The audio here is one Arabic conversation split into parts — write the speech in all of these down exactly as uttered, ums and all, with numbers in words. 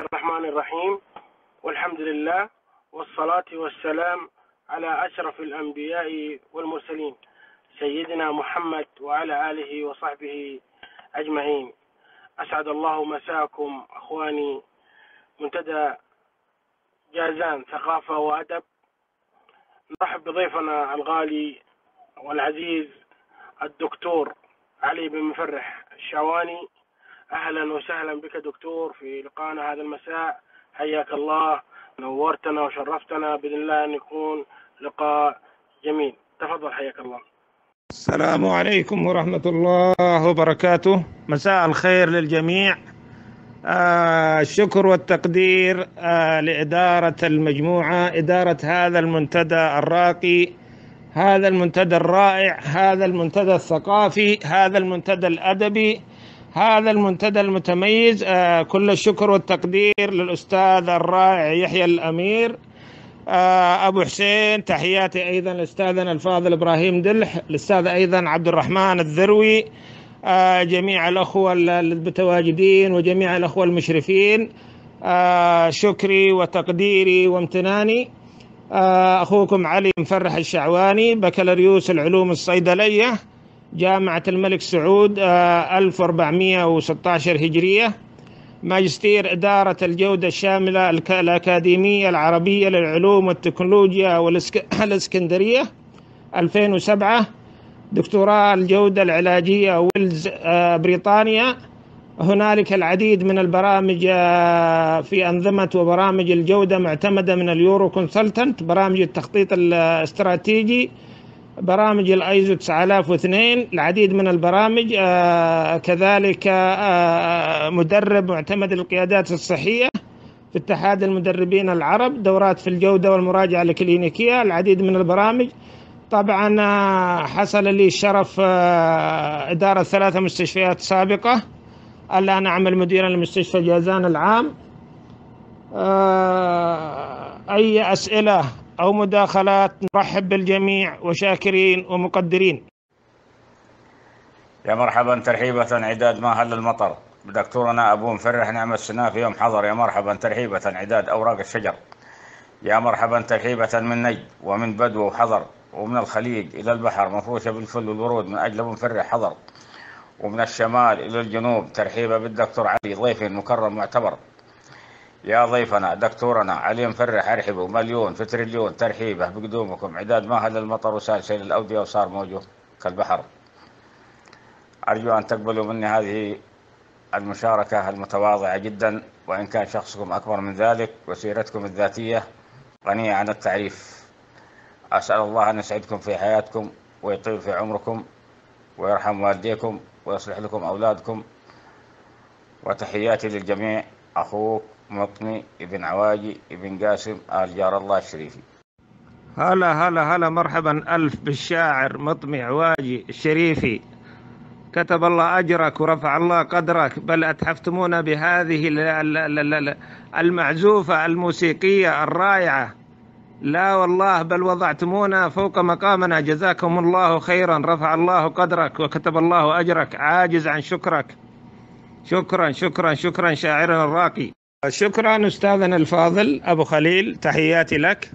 الرحمن الرحيم، والحمد لله والصلاة والسلام على أشرف الأنبياء والمرسلين سيدنا محمد وعلى آله وصحبه أجمعين. أسعد الله مساكم أخواني منتدى جازان ثقافة وأدب. نرحب بضيفنا الغالي والعزيز الدكتور علي بن مفرح الشعواني. أهلا وسهلا بك دكتور في لقاءنا هذا المساء، حياك الله، نورتنا وشرفتنا، بإذن الله أن يكون لقاء جميل. تفضل حياك الله. السلام عليكم ورحمة الله وبركاته، مساء الخير للجميع. آه الشكر والتقدير آه لإدارة المجموعة، إدارة هذا المنتدى الراقي، هذا المنتدى الرائع، هذا المنتدى الثقافي، هذا المنتدى الأدبي، هذا المنتدى المتميز. آه كل الشكر والتقدير للأستاذ الرائع يحيى الأمير آه أبو حسين. تحياتي أيضا لأستاذنا الفاضل إبراهيم دلح، الأستاذ أيضا عبد الرحمن الذروي، آه جميع الأخوة المتواجدين وجميع الأخوة المشرفين. آه شكري وتقديري وامتناني. آه أخوكم علي مفرح الشعواني، بكالوريوس العلوم الصيدلية، جامعة الملك سعود، آه ألف وأربعمائة وستة عشر هجرية، ماجستير إدارة الجودة الشاملة الأكاديمية العربية للعلوم والتكنولوجيا والإسكندرية ألفين وسبعة، دكتوراه الجودة العلاجية ويلز آه بريطانيا. هنالك العديد من البرامج في أنظمة وبرامج الجودة معتمدة من اليورو كونسلتنت، برامج التخطيط الاستراتيجي، برامج الايزو تسعة آلاف واثنين، العديد من البرامج. آه كذلك آه مدرب معتمد للقيادات الصحية في اتحاد المدربين العرب، دورات في الجودة والمراجعة الكلينيكية، العديد من البرامج. طبعا آه حصل لي الشرف آه إدارة ثلاثة مستشفيات سابقة، الآن أعمل مديرا لمستشفى جازان العام. آه أي أسئلة أو مداخلات؟ نرحب بالجميع وشاكرين ومقدرين. يا مرحبا، ترحيبة عداد ما هل المطر، بدكتورنا أبو مفرح نعم السناف يوم حضر. يا مرحبا ترحيبة عداد أوراق الشجر. يا مرحبا ترحيبة من نجد ومن بدو وحضر، ومن الخليج إلى البحر مفروشة بالفل والورود من أجل أبو مفرح حضر، ومن الشمال إلى الجنوب ترحيبة بالدكتور علي ضيف مكرم معتبر. يا ضيفنا دكتورنا علي مفرح أرحبوا مليون في تريليون ترحيبه بقدومكم. عداد ما هل المطر وسال سيل الأودية وصار موجه كالبحر. أرجو أن تقبلوا مني هذه المشاركة المتواضعة جدا، وإن كان شخصكم أكبر من ذلك وسيرتكم الذاتية غنية عن التعريف. أسأل الله أن يسعدكم في حياتكم ويطيل في عمركم ويرحم والديكم ويصلح لكم أولادكم. وتحياتي للجميع. أخوك مطمي ابن عواجي ابن قاسم آل جار الله الشريفي. هلا هلا هلا، مرحبا ألف بالشاعر مطمي عواجي الشريفي، كتب الله أجرك ورفع الله قدرك، بل أتحفتمونا بهذه المعزوفة الموسيقية الرائعة. لا والله، بل وضعتمونا فوق مقامنا، جزاكم الله خيرا، رفع الله قدرك وكتب الله أجرك، عاجز عن شكرك. شكرا شكرا شكرا شاعرنا الراقي. شكرا أستاذنا الفاضل أبو خليل، تحياتي لك.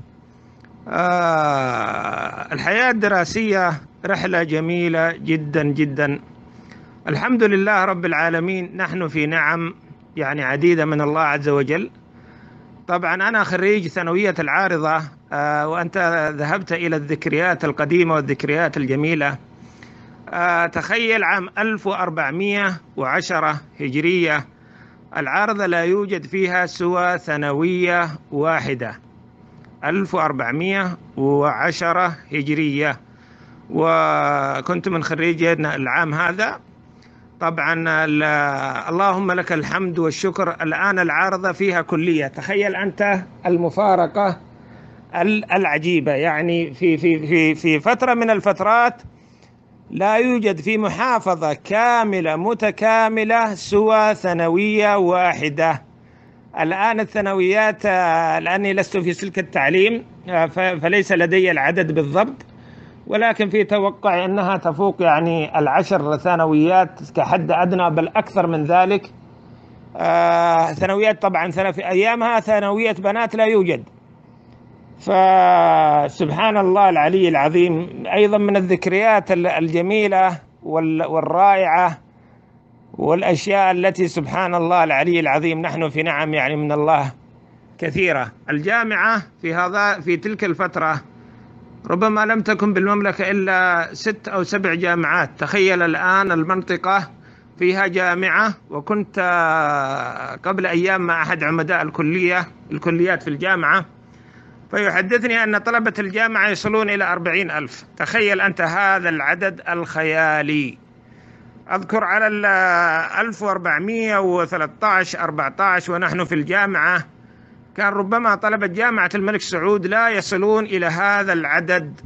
آه الحياة الدراسية رحلة جميلة جدا جدا، الحمد لله رب العالمين. نحن في نعم يعني عديدة من الله عز وجل. طبعا أنا خريج ثانوية العارضة، آه وأنت ذهبت إلى الذكريات القديمة والذكريات الجميلة. آه تخيل عام ألف وأربعمائة وعشرة هجرية العارضة لا يوجد فيها سوى ثانوية واحدة، ألف وأربعمائة وعشرة هجرية، وكنت من خريجنا العام هذا. طبعا اللهم لك الحمد والشكر، الآن العارضة فيها كلية. تخيل أنت المفارقة العجيبة، يعني في في في في فترة من الفترات لا يوجد في محافظة كاملة متكاملة سوى ثانوية واحدة. الآن الثانويات، لأني لست في سلك التعليم فليس لدي العدد بالضبط، ولكن في توقع أنها تفوق يعني العشر ثانويات كحد أدنى، بل أكثر من ذلك. آه ثانويات طبعا في أيامها ثانوية بنات لا يوجد. فسبحان الله العلي العظيم. أيضا من الذكريات الجميلة والرائعة والأشياء التي سبحان الله العلي العظيم نحن في نعم يعني من الله كثيرة. الجامعة في هذا في تلك الفترة ربما لم تكن بالمملكة إلا ست أو سبع جامعات. تخيل الآن المنطقة فيها جامعة. وكنت قبل أيام مع أحد عمداء الكلية الكليات في الجامعة فيحدثني أن طلبة الجامعة يصلون إلى أربعين ألف. تخيل أنت هذا العدد الخيالي. أذكر على ال ألف وأربعمائة وثلاثة عشر أربعة عشر ونحن في الجامعة كان ربما طلبة جامعة الملك سعود لا يصلون إلى هذا العدد.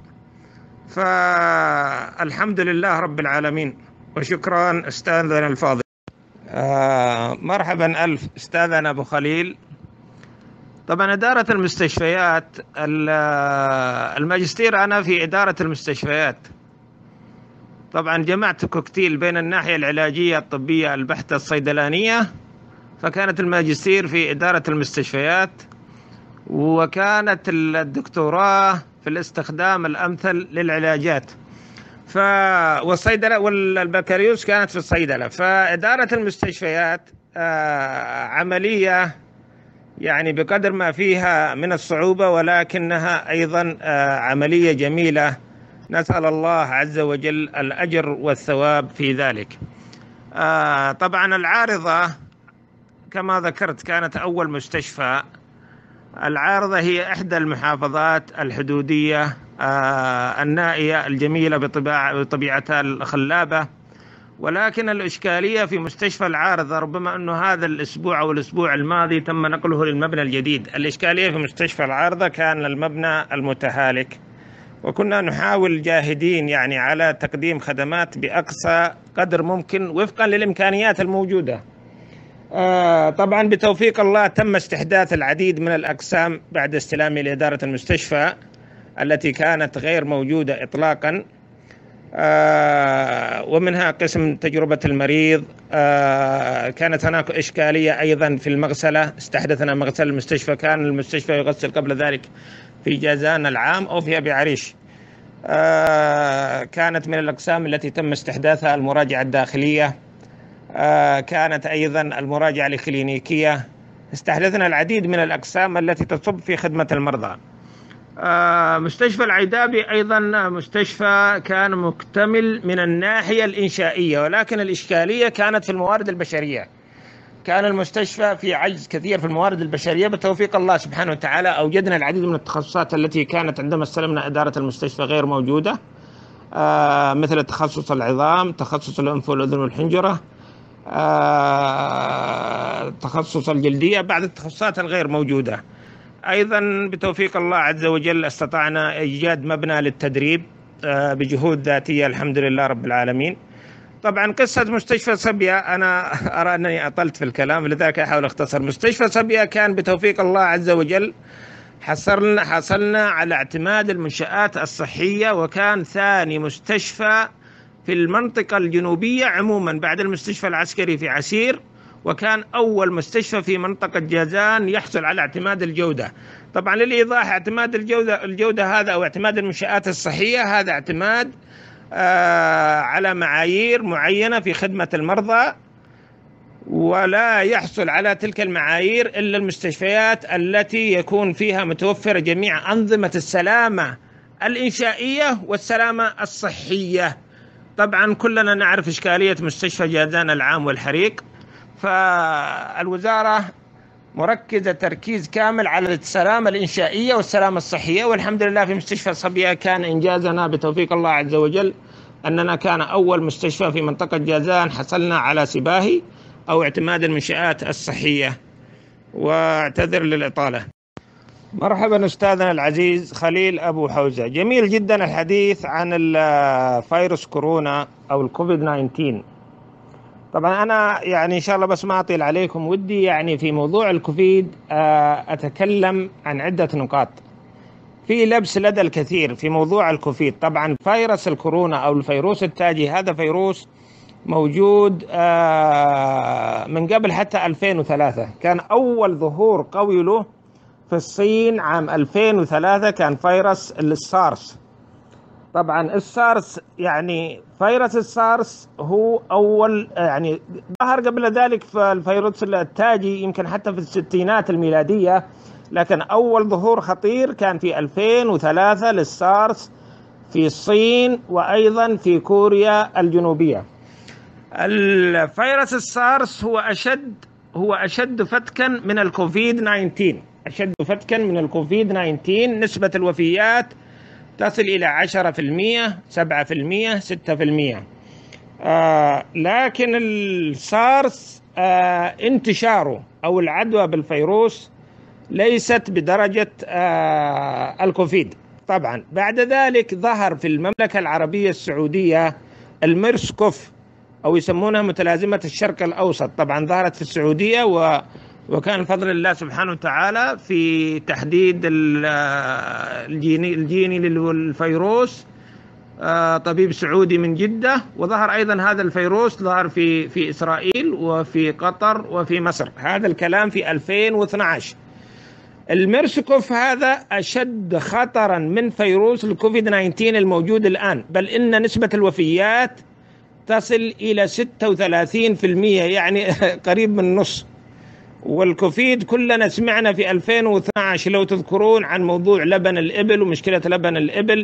فالحمد لله رب العالمين وشكرا أستاذنا الفاضل. آه مرحبا ألف أستاذنا أبو خليل. طبعا إدارة المستشفيات الماجستير أنا في إدارة المستشفيات. طبعا جمعت كوكتيل بين الناحية العلاجية الطبية البحتة الصيدلانية، فكانت الماجستير في إدارة المستشفيات، وكانت الدكتوراه في الاستخدام الأمثل للعلاجات. ف والصيدلة والبكالوريوس كانت في الصيدلة. فإدارة المستشفيات آه عملية يعني بقدر ما فيها من الصعوبة، ولكنها أيضا آه عملية جميلة. نسأل الله عز وجل الأجر والثواب في ذلك. آه طبعا العارضة كما ذكرت كانت أول مستشفى. العارضة هي إحدى المحافظات الحدودية آه النائية الجميلة بطبيعتها الخلابة، ولكن الإشكالية في مستشفى العارضة ربما أنه هذا الأسبوع أو الأسبوع الماضي تم نقله للمبنى الجديد. الإشكالية في مستشفى العارضة كان المبنى المتهالك، وكنا نحاول جاهدين يعني على تقديم خدمات بأقصى قدر ممكن وفقا للإمكانيات الموجودة. آه طبعا بتوفيق الله تم استحداث العديد من الأقسام بعد استلامي لإدارة المستشفى التي كانت غير موجودة إطلاقا. آه ومنها قسم تجربة المريض. آه كانت هناك إشكالية أيضا في المغسلة. استحدثنا مغسل المستشفى. كان المستشفى يغسل قبل ذلك في جازان العام أو في أبي عريش. آه كانت من الأقسام التي تم استحداثها المراجعة الداخلية. آه كانت أيضا المراجعة الكلينيكية. استحدثنا العديد من الأقسام التي تصب في خدمة المرضى. آه مستشفى العيدابي أيضا مستشفى كان مكتمل من الناحية الإنشائية، ولكن الإشكالية كانت في الموارد البشرية. كان المستشفى في عجز كثير في الموارد البشرية. بتوفيق الله سبحانه وتعالى أوجدنا العديد من التخصصات التي كانت عندما استلمنا إدارة المستشفى غير موجودة، آه مثل تخصص العظام، تخصص الأنف والأذن والحنجرة، آه تخصص الجلدية، بعض التخصصات الغير موجودة. أيضا بتوفيق الله عز وجل استطعنا إيجاد مبنى للتدريب آه بجهود ذاتية الحمد لله رب العالمين. طبعا قصة مستشفى صبيا أنا أرى أنني أطلت في الكلام، لذلك أحاول أختصر. مستشفى صبيا كان بتوفيق الله عز وجل حصلنا حصلنا على اعتماد المنشآت الصحية، وكان ثاني مستشفى في المنطقة الجنوبية عموما بعد المستشفى العسكري في عسير، وكان أول مستشفى في منطقة جازان يحصل على اعتماد الجودة. طبعا للإيضاح، اعتماد الجودة الجودة هذا أو اعتماد المنشآت الصحية هذا اعتماد آه على معايير معينة في خدمة المرضى، ولا يحصل على تلك المعايير إلا المستشفيات التي يكون فيها متوفرة جميع أنظمة السلامة الإنشائية والسلامة الصحية. طبعا كلنا نعرف إشكالية مستشفى جازان العام والحريق، فالوزارة مركزة تركيز كامل على السلامة الإنشائية والسلامة الصحية. والحمد لله في مستشفى صبيا كان إنجازنا بتوفيق الله عز وجل أننا كان أول مستشفى في منطقة جازان حصلنا على سباهي أو اعتماد المنشآت الصحية. واعتذر للإطالة. مرحبا أستاذنا العزيز خليل أبو حوزة. جميل جدا الحديث عن الفيروس كورونا أو الكوفيد تسعة عشر. طبعا أنا يعني إن شاء الله بس ما أطيل عليكم، ودي يعني في موضوع الكوفيد أتكلم عن عدة نقاط. في لبس لدى الكثير في موضوع الكوفيد. طبعا فيروس الكورونا أو الفيروس التاجي هذا فيروس موجود من قبل حتى ألفين وثلاثة. كان أول ظهور قوي له في الصين عام ألفين وثلاثة، كان فيروس السارس. طبعا السارس يعني فيروس السارس هو أول، يعني ظهر قبل ذلك في الفيروس التاجي يمكن حتى في الستينات الميلادية، لكن أول ظهور خطير كان في ألفين وثلاثة للسارس في الصين وأيضا في كوريا الجنوبية. الفيروس السارس هو أشد هو أشد فتكا من الكوفيد تسعة عشر، أشد فتكا من الكوفيد تسعة عشر. نسبة الوفيات تصل إلى عشرة بالمئة، سبعة بالمئة، ستة بالمئة. آه لكن السارس آه انتشاره أو العدوى بالفيروس ليست بدرجة آه الكوفيد. طبعا بعد ذلك ظهر في المملكة العربية السعودية الميرس كوف، أو يسمونها متلازمة الشرق الأوسط. طبعا ظهرت في السعودية، و وكان فضل الله سبحانه وتعالى في تحديد الجيني, الجيني للفيروس طبيب سعودي من جدة. وظهر أيضا هذا الفيروس ظهر في في إسرائيل وفي قطر وفي مصر. هذا الكلام في ألفين واثني عشر. الميرسكوف هذا أشد خطرا من فيروس الكوفيد تسعة عشر الموجود الآن، بل إن نسبة الوفيات تصل إلى ستة وثلاثين بالمئة، يعني قريب من النص. والكوفيد كلنا سمعنا في ألفين واثني عشر لو تذكرون عن موضوع لبن الإبل ومشكلة لبن الإبل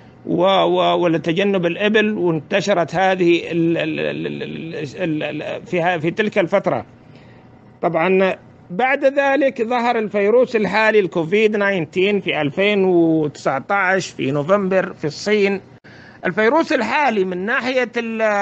وتجنب الإبل، وانتشرت هذه ال ال ال ال في في تلك الفترة. طبعا بعد ذلك ظهر الفيروس الحالي الكوفيد تسعة عشر في ألفين وتسعة عشر في نوفمبر في الصين. الفيروس الحالي من ناحية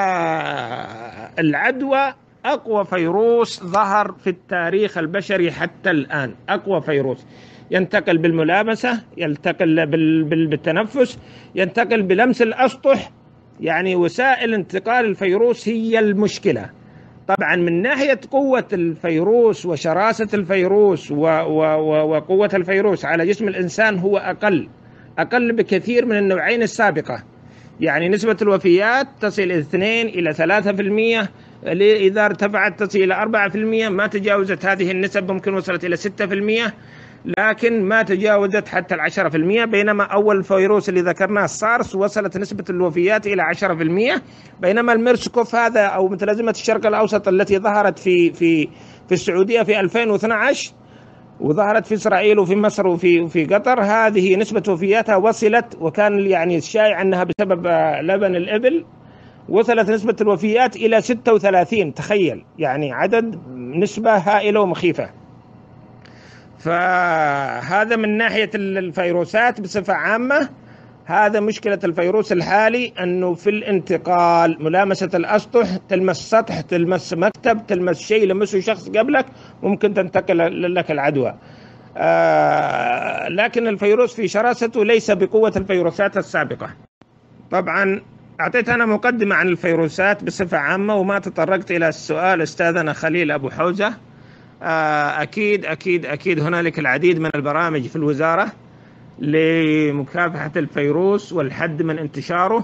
العدوى أقوى فيروس ظهر في التاريخ البشري حتى الآن. أقوى فيروس ينتقل بالملامسة، ينتقل بالتنفس، ينتقل بلمس الأسطح، يعني وسائل انتقال الفيروس هي المشكلة. طبعا من ناحية قوة الفيروس وشراسة الفيروس وقوة الفيروس على جسم الإنسان هو أقل أقل بكثير من النوعين السابقة. يعني نسبة الوفيات تصل إلى اثنين إلى ثلاثة بالمئة، إذا ارتفعت تصل إلى أربعة بالمئة. ما تجاوزت هذه النسب، ممكن وصلت إلى ستة بالمئة، لكن ما تجاوزت حتى العشرة بالمئة. بينما أول فيروس اللي ذكرناه السارس وصلت نسبة الوفيات إلى عشرة بالمئة. بينما الميرسكوف هذا أو متلازمة الشرق الأوسط التي ظهرت في في في السعودية في ألفين واثني عشر وظهرت في إسرائيل وفي مصر وفي وفي قطر، هذه نسبة وفياتها وصلت، وكان يعني الشائع أنها بسبب لبن الإبل، وصلت نسبة الوفيات إلى ستة وثلاثين. تخيل، يعني عدد نسبة هائلة ومخيفة. فهذا من ناحية الفيروسات بصفة عامة. هذا مشكلة الفيروس الحالي، أنه في الانتقال، ملامسة الأسطح، تلمس سطح، تلمس مكتب، تلمس شيء لمسه شخص قبلك، ممكن تنتقل لك العدوى. آه لكن الفيروس في شراسته ليس بقوة الفيروسات السابقة. طبعا أعطيت أنا مقدمة عن الفيروسات بصفة عامة وما تطرقت إلى السؤال أستاذنا خليل أبو حوزة. أكيد أكيد أكيد هنالك العديد من البرامج في الوزارة لمكافحة الفيروس والحد من انتشاره،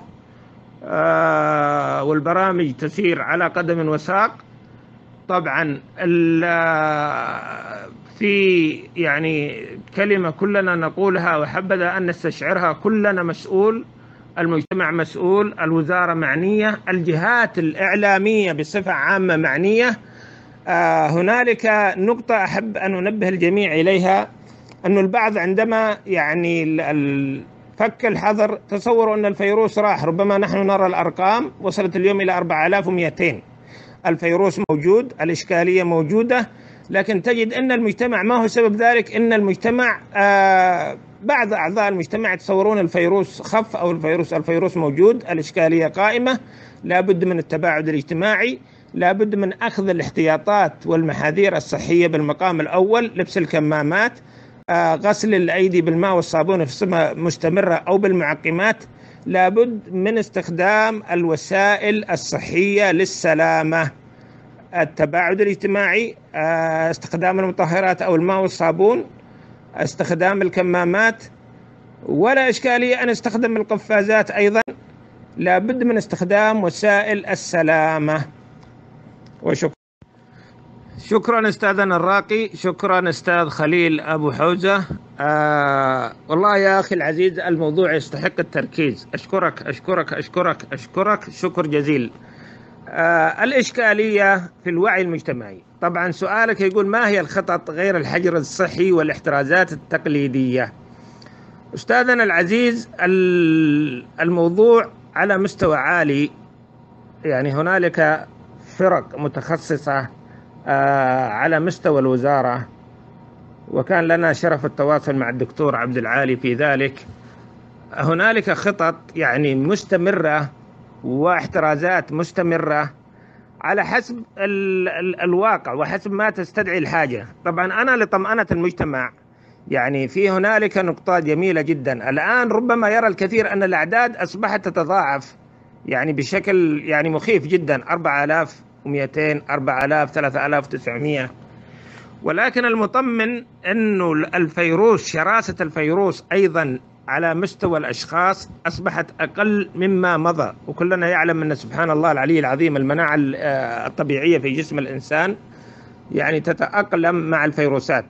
والبرامج تسير على قدم وساق. طبعا في يعني كلمة كلنا نقولها وحبذا أن نستشعرها: كلنا مسؤول، المجتمع مسؤول، الوزارة معنية، الجهات الإعلامية بصفة عامة معنية. آه هنالك نقطة أحب أن أنبه الجميع إليها، أن البعض عندما يعني فك الحظر تصوروا أن الفيروس راح. ربما نحن نرى الأرقام وصلت اليوم إلى أربعة آلاف ومئتين. الفيروس موجود، الإشكالية موجودة، لكن تجد أن المجتمع ما هو سبب ذلك. أن المجتمع آه بعض أعضاء المجتمع يتصورون الفيروس خف أو الفيروس الفيروس موجود، الإشكالية قائمة. لا بد من التباعد الاجتماعي، لا بد من أخذ الاحتياطات والمحاذير الصحية بالمقام الأول: لبس الكمامات، آه غسل الأيدي بالماء والصابون بصفة مستمرة أو بالمعقمات. لا بد من استخدام الوسائل الصحية للسلامة: التباعد الاجتماعي، آه استخدام المطهرات أو الماء والصابون، استخدام الكمامات، ولا إشكالية أن نستخدم القفازات أيضا. لابد من استخدام وسائل السلامة. وشكرا. شكرا أستاذنا الراقي، شكرا أستاذ خليل أبو حوزة. آه والله يا أخي العزيز الموضوع يستحق التركيز. أشكرك أشكرك أشكرك أشكرك شكر جزيل. آه الإشكالية في الوعي المجتمعي. طبعا سؤالك يقول ما هي الخطط غير الحجر الصحي والاحترازات التقليدية؟ أستاذنا العزيز الموضوع على مستوى عالي، يعني هنالك فرق متخصصة على مستوى الوزارة، وكان لنا شرف التواصل مع الدكتور عبد العالي في ذلك. هنالك خطط يعني مستمرة واحترازات مستمرة على حسب ال ال الواقع وحسب ما تستدعي الحاجة. طبعا أنا لطمأنة المجتمع يعني في هنالك نقطات جميلة جدا. الآن ربما يرى الكثير أن الأعداد أصبحت تتضاعف يعني بشكل يعني مخيف جدا، أربعة آلاف ومئتين، أربعة آلاف، ثلاثة آلاف وتسعمئة. ولكن المطمن أنه الفيروس، شراسة الفيروس أيضا على مستوى الأشخاص أصبحت أقل مما مضى، وكلنا يعلم أن سبحان الله العلي العظيم المناعة الطبيعية في جسم الإنسان يعني تتأقلم مع الفيروسات،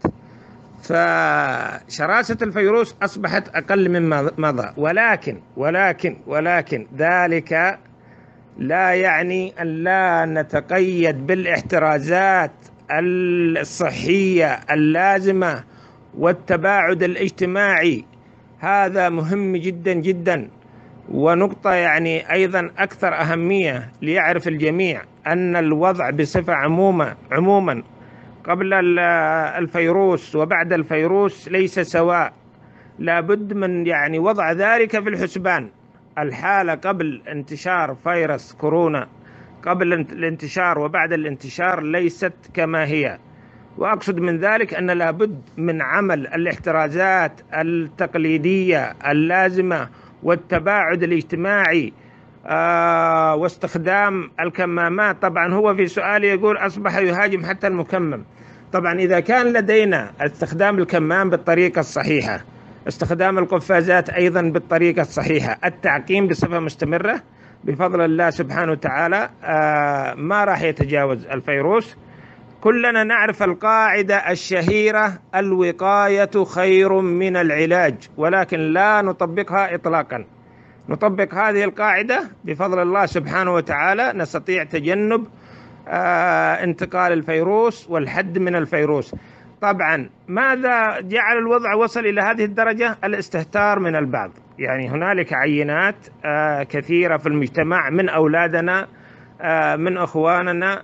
فشراسة الفيروس أصبحت أقل مما مضى. ولكن ولكن ولكن ذلك لا يعني أن لا نتقيد بالاحترازات الصحية اللازمة والتباعد الاجتماعي. هذا مهم جدا جدا. ونقطة يعني أيضا أكثر أهمية ليعرف الجميع أن الوضع بصفة عموما عموما قبل الفيروس وبعد الفيروس ليس سواء. لابد من يعني وضع ذلك في الحسبان. الحالة قبل انتشار فيروس كورونا، قبل الانتشار وبعد الانتشار، ليست كما هي. وأقصد من ذلك أن لابد من عمل الاحترازات التقليدية اللازمة والتباعد الاجتماعي آه واستخدام الكمامات. طبعا هو في سؤال يقول أصبح يهاجم حتى المكمم. طبعا إذا كان لدينا استخدام الكمام بالطريقة الصحيحة، استخدام القفازات أيضا بالطريقة الصحيحة، التعقيم بصفة مستمرة، بفضل الله سبحانه وتعالى آه ما راح يتجاوز الفيروس. كلنا نعرف القاعدة الشهيرة الوقاية خير من العلاج، ولكن لا نطبقها إطلاقا. نطبق هذه القاعدة بفضل الله سبحانه وتعالى نستطيع تجنب آه انتقال الفيروس والحد من الفيروس. طبعا ماذا جعل الوضع وصل إلى هذه الدرجة؟ الاستهتار من البعض. يعني هنالك عينات آه كثيرة في المجتمع من أولادنا آه من أخواننا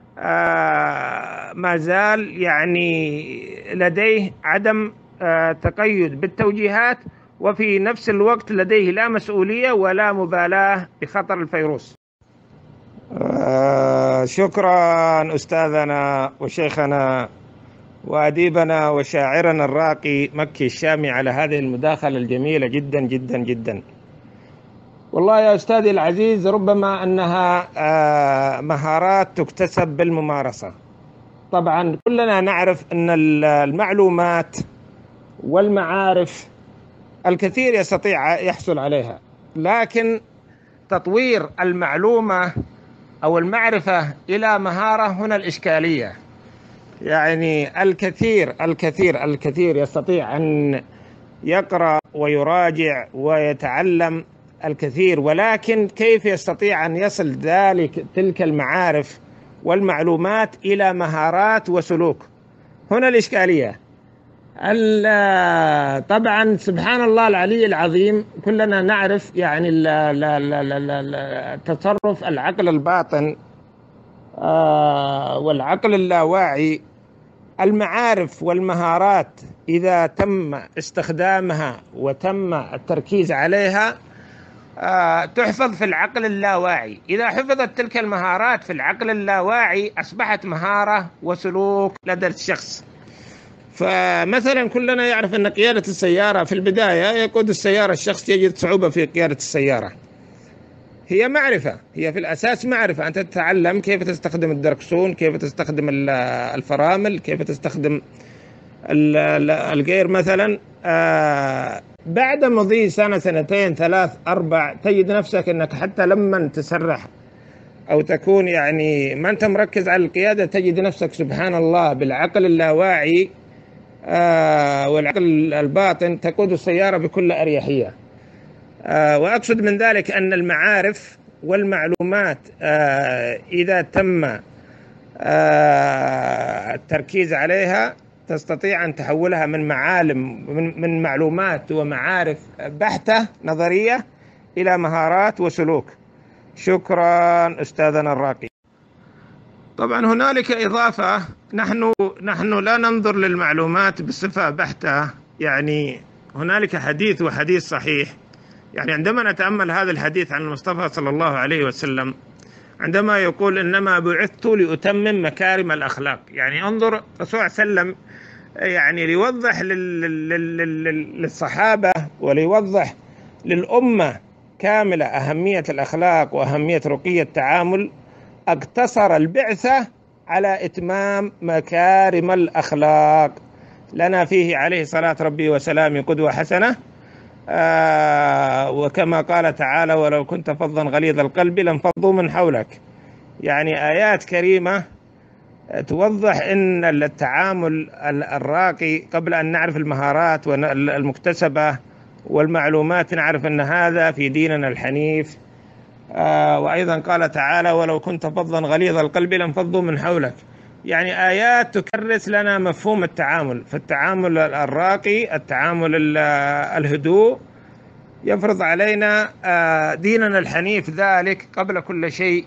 آه ما زال يعني لديه عدم آه تقيد بالتوجيهات، وفي نفس الوقت لديه لا مسؤولية ولا مبالاة بخطر الفيروس. آه شكرا أستاذنا وشيخنا وأديبنا وشاعرنا الراقي مكي الشامي على هذه المداخلة الجميلة جدا جدا جدا. والله يا أستاذي العزيز ربما أنها آه مهارات تكتسب بالممارسة. طبعا كلنا نعرف أن المعلومات والمعارف الكثير يستطيع يحصل عليها، لكن تطوير المعلومة أو المعرفة إلى مهارة هنا الإشكالية. يعني الكثير الكثير الكثير يستطيع أن يقرأ ويراجع ويتعلم الكثير، ولكن كيف يستطيع أن يصل ذلك تلك المعارف والمعلومات إلى مهارات وسلوك؟ هنا الإشكالية. طبعا سبحان الله العلي العظيم كلنا نعرف يعني التصرف العقل الباطن والعقل اللاواعي. المعارف والمهارات إذا تم استخدامها وتم التركيز عليها تحفظ في العقل اللاواعي. إذا حفظت تلك المهارات في العقل اللاواعي أصبحت مهارة وسلوك لدى الشخص. فمثلا كلنا يعرف أن قيادة السيارة في البداية يقود السيارة الشخص يجد صعوبة في قيادة السيارة. هي معرفة، هي في الأساس معرفة. أنت تتعلم كيف تستخدم الدركسون، كيف تستخدم الفرامل، كيف تستخدم الغير مثلا. بعد مضي سنة سنتين ثلاث أربع تجد نفسك أنك حتى لما تسرح أو تكون يعني ما أنت مركز على القيادة تجد نفسك سبحان الله بالعقل اللاواعي آه والعقل الباطن تقود السيارة بكل أريحية. آه وأقصد من ذلك أن المعارف والمعلومات آه إذا تم آه التركيز عليها تستطيع أن تحولها من معالم من, من معلومات ومعارف بحتة نظرية إلى مهارات وسلوك. شكرا أستاذنا الراقي. طبعا هنالك إضافة، نحن نحن لا ننظر للمعلومات بصفة بحتة، يعني هنالك حديث وحديث صحيح. يعني عندما نتأمل هذا الحديث عن المصطفى صلى الله عليه وسلم عندما يقول إنما بعثت لأتمم مكارم الأخلاق، يعني انظر الرسول صلى الله عليه وسلم يعني ليوضح للصحابة وليوضح للأمة كاملة أهمية الأخلاق وأهمية رقي التعامل، اقتصر البعثة على إتمام مكارم الأخلاق. لنا فيه عليه صلاة ربي وسلامه قدوة حسنة. آه وكما قال تعالى ولو كنت فظا غليظ القلب لانفضوا من حولك. يعني آيات كريمة توضح أن التعامل الراقي قبل أن نعرف المهارات المكتسبة والمعلومات نعرف أن هذا في ديننا الحنيف. آه وأيضا قال تعالى ولو كنت فظا غليظ القلب لانفضوا من حولك. يعني آيات تكرس لنا مفهوم التعامل، فالتعامل الراقي التعامل الهدوء يفرض علينا آه ديننا الحنيف ذلك قبل كل شيء.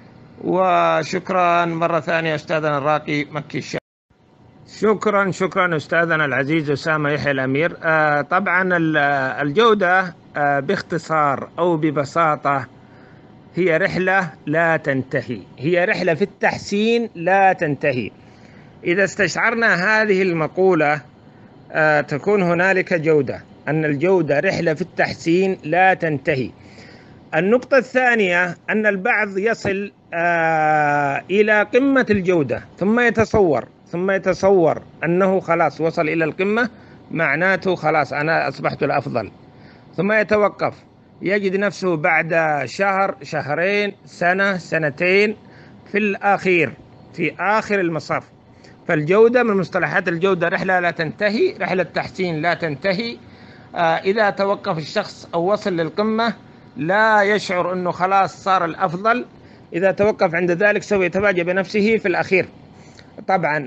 وشكرا مرة ثانية أستاذنا الراقي مكي الشام. شكرا شكرا أستاذنا العزيز أسامة يحيى الأمير. آه طبعا الجودة آه باختصار أو ببساطة هي رحلة لا تنتهي، هي رحلة في التحسين لا تنتهي. إذا استشعرنا هذه المقولة آه تكون هنالك جودة، أن الجودة رحلة في التحسين لا تنتهي. النقطة الثانية أن البعض يصل آه إلى قمة الجودة ثم يتصور ثم يتصور أنه خلاص وصل إلى القمة معناته خلاص أنا أصبحت الأفضل، ثم يتوقف يجد نفسه بعد شهر شهرين سنة سنتين في الأخير في آخر المصاف. فالجودة من مصطلحات الجودة رحلة لا تنتهي، رحلة تحسين لا تنتهي. آه إذا توقف الشخص أو وصل للقمة لا يشعر أنه خلاص صار الأفضل، إذا توقف عند ذلك سوف يتفاجأ بنفسه في الأخير. طبعا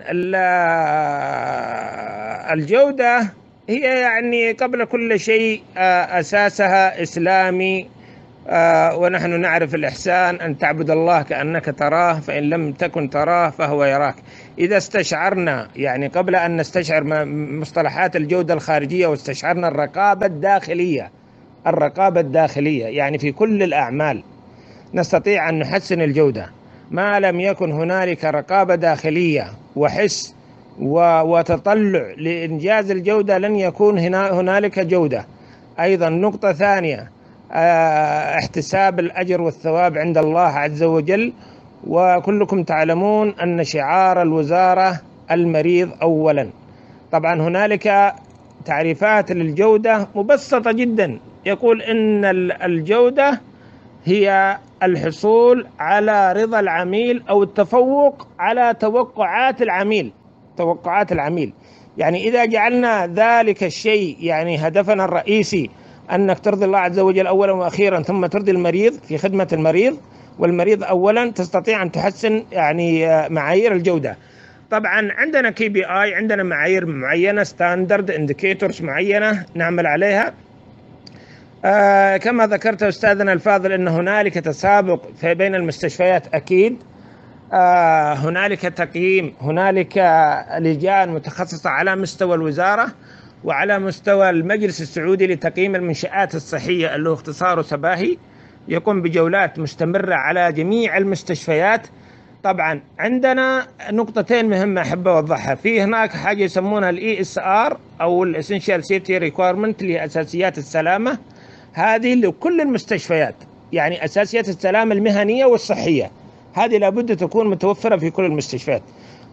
الجودة هي يعني قبل كل شيء أساسها إسلامي، ونحن نعرف الإحسان أن تعبد الله كأنك تراه فإن لم تكن تراه فهو يراك. إذا استشعرنا يعني قبل أن نستشعر مصطلحات الجودة الخارجية واستشعرنا الرقابة الداخلية، الرقابة الداخلية يعني في كل الأعمال نستطيع أن نحسن الجودة. ما لم يكن هنالك رقابة داخلية وحس وتطلع لإنجاز الجودة لن يكون هنالك جودة. أيضا نقطة ثانية احتساب الأجر والثواب عند الله عز وجل. وكلكم تعلمون أن شعار الوزارة المريض أولا. طبعا هنالك تعريفات للجودة مبسطة جدا، يقول إن الجودة هي الحصول على رضا العميل أو التفوق على توقعات العميل. توقعات العميل يعني إذا جعلنا ذلك الشيء يعني هدفنا الرئيسي أنك ترضي الله عز وجل أولا وأخيرا ثم ترضي المريض في خدمة المريض والمريض أولا، تستطيع أن تحسن يعني معايير الجودة. طبعا عندنا كي بي آي، عندنا معايير معينة ستاندرد انديكيتورز معينة نعمل عليها. آه كما ذكرت أستاذنا الفاضل أن هنالك تسابق في بين المستشفيات أكيد. آه هنالك تقييم، هنالك لجان متخصصة على مستوى الوزارة وعلى مستوى المجلس السعودي لتقييم المنشآت الصحية اللي هو اختصاره سباهي، يقوم بجولات مستمرة على جميع المستشفيات. طبعا عندنا نقطتين مهمة أحب أوضحها. في هناك حاجة يسمونها الإي إس آر أو الإسنشال سيفتي ريكويرمنت اللي هي أساسيات السلامة، هذه لكل المستشفيات، يعني أساسيات السلامة المهنية والصحية هذه لابد تكون متوفرة في كل المستشفيات.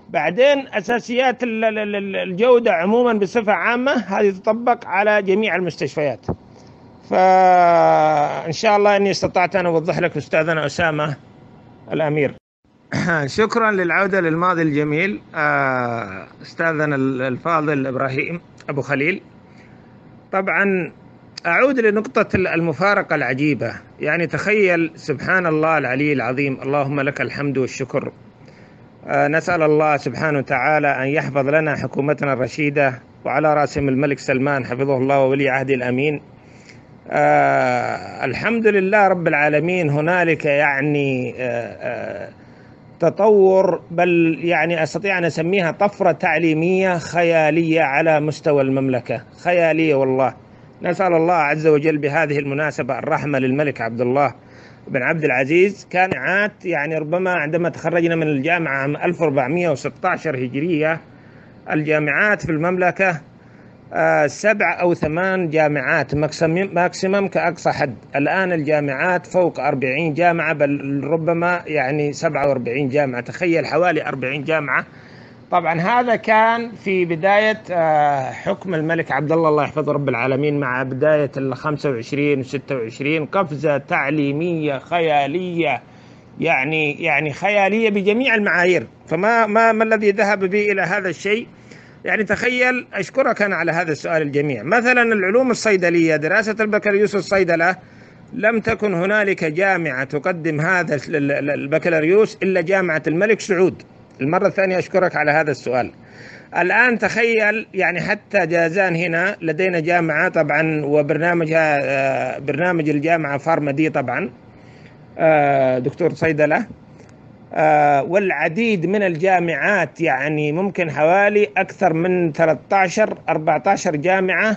بعدين أساسيات الجودة عموما بصفة عامة هذه تطبق على جميع المستشفيات. فإن شاء الله أني استطعت أن أوضح لك أستاذنا أسامة الأمير. شكرا للعودة للماضي الجميل أستاذنا الفاضل إبراهيم أبو خليل. طبعا أعود لنقطة المفارقة العجيبة. يعني تخيل، سبحان الله العلي العظيم، اللهم لك الحمد والشكر. نسأل الله سبحانه وتعالى أن يحفظ لنا حكومتنا الرشيدة، وعلى رأسهم الملك سلمان حفظه الله وولي عهد الأمين. آه الحمد لله رب العالمين. هنالك يعني آه آه تطور، بل يعني أستطيع أن أسميها طفرة تعليمية خيالية على مستوى المملكة، خيالية والله. نسأل الله عز وجل بهذه المناسبة الرحمة للملك عبد الله بن عبد العزيز. كان عات يعني ربما عندما تخرجنا من الجامعة عام ألف وأربعمائة وستة عشر هجرية، الجامعات في المملكة آه سبع أو ثمان جامعات ماكسيمم كأقصى حد. الآن الجامعات فوق أربعين جامعة، بل ربما يعني سبعة وأربعين جامعة. تخيل، حوالي أربعين جامعة. طبعا هذا كان في بداية آه حكم الملك عبد الله الله يحفظه رب العالمين، مع بداية ال خمسة وعشرين و ستة وعشرين. قفزة تعليمية خيالية، يعني يعني خيالية بجميع المعايير. فما ما ما الذي ذهب بي إلى هذا الشيء؟ يعني تخيل، أشكرك أنا على هذا السؤال الجميع. مثلا العلوم الصيدلية، دراسة البكالوريوس الصيدلة، لم تكن هنالك جامعة تقدم هذا البكالوريوس إلا جامعة الملك سعود. المرة الثانية أشكرك على هذا السؤال. الآن تخيل، يعني حتى جازان هنا لدينا جامعة طبعا، وبرنامجها برنامج الجامعة فارما دي طبعا، دكتور صيدلة، والعديد من الجامعات، يعني ممكن حوالي أكثر من ثلاثة عشر أربعة عشر جامعة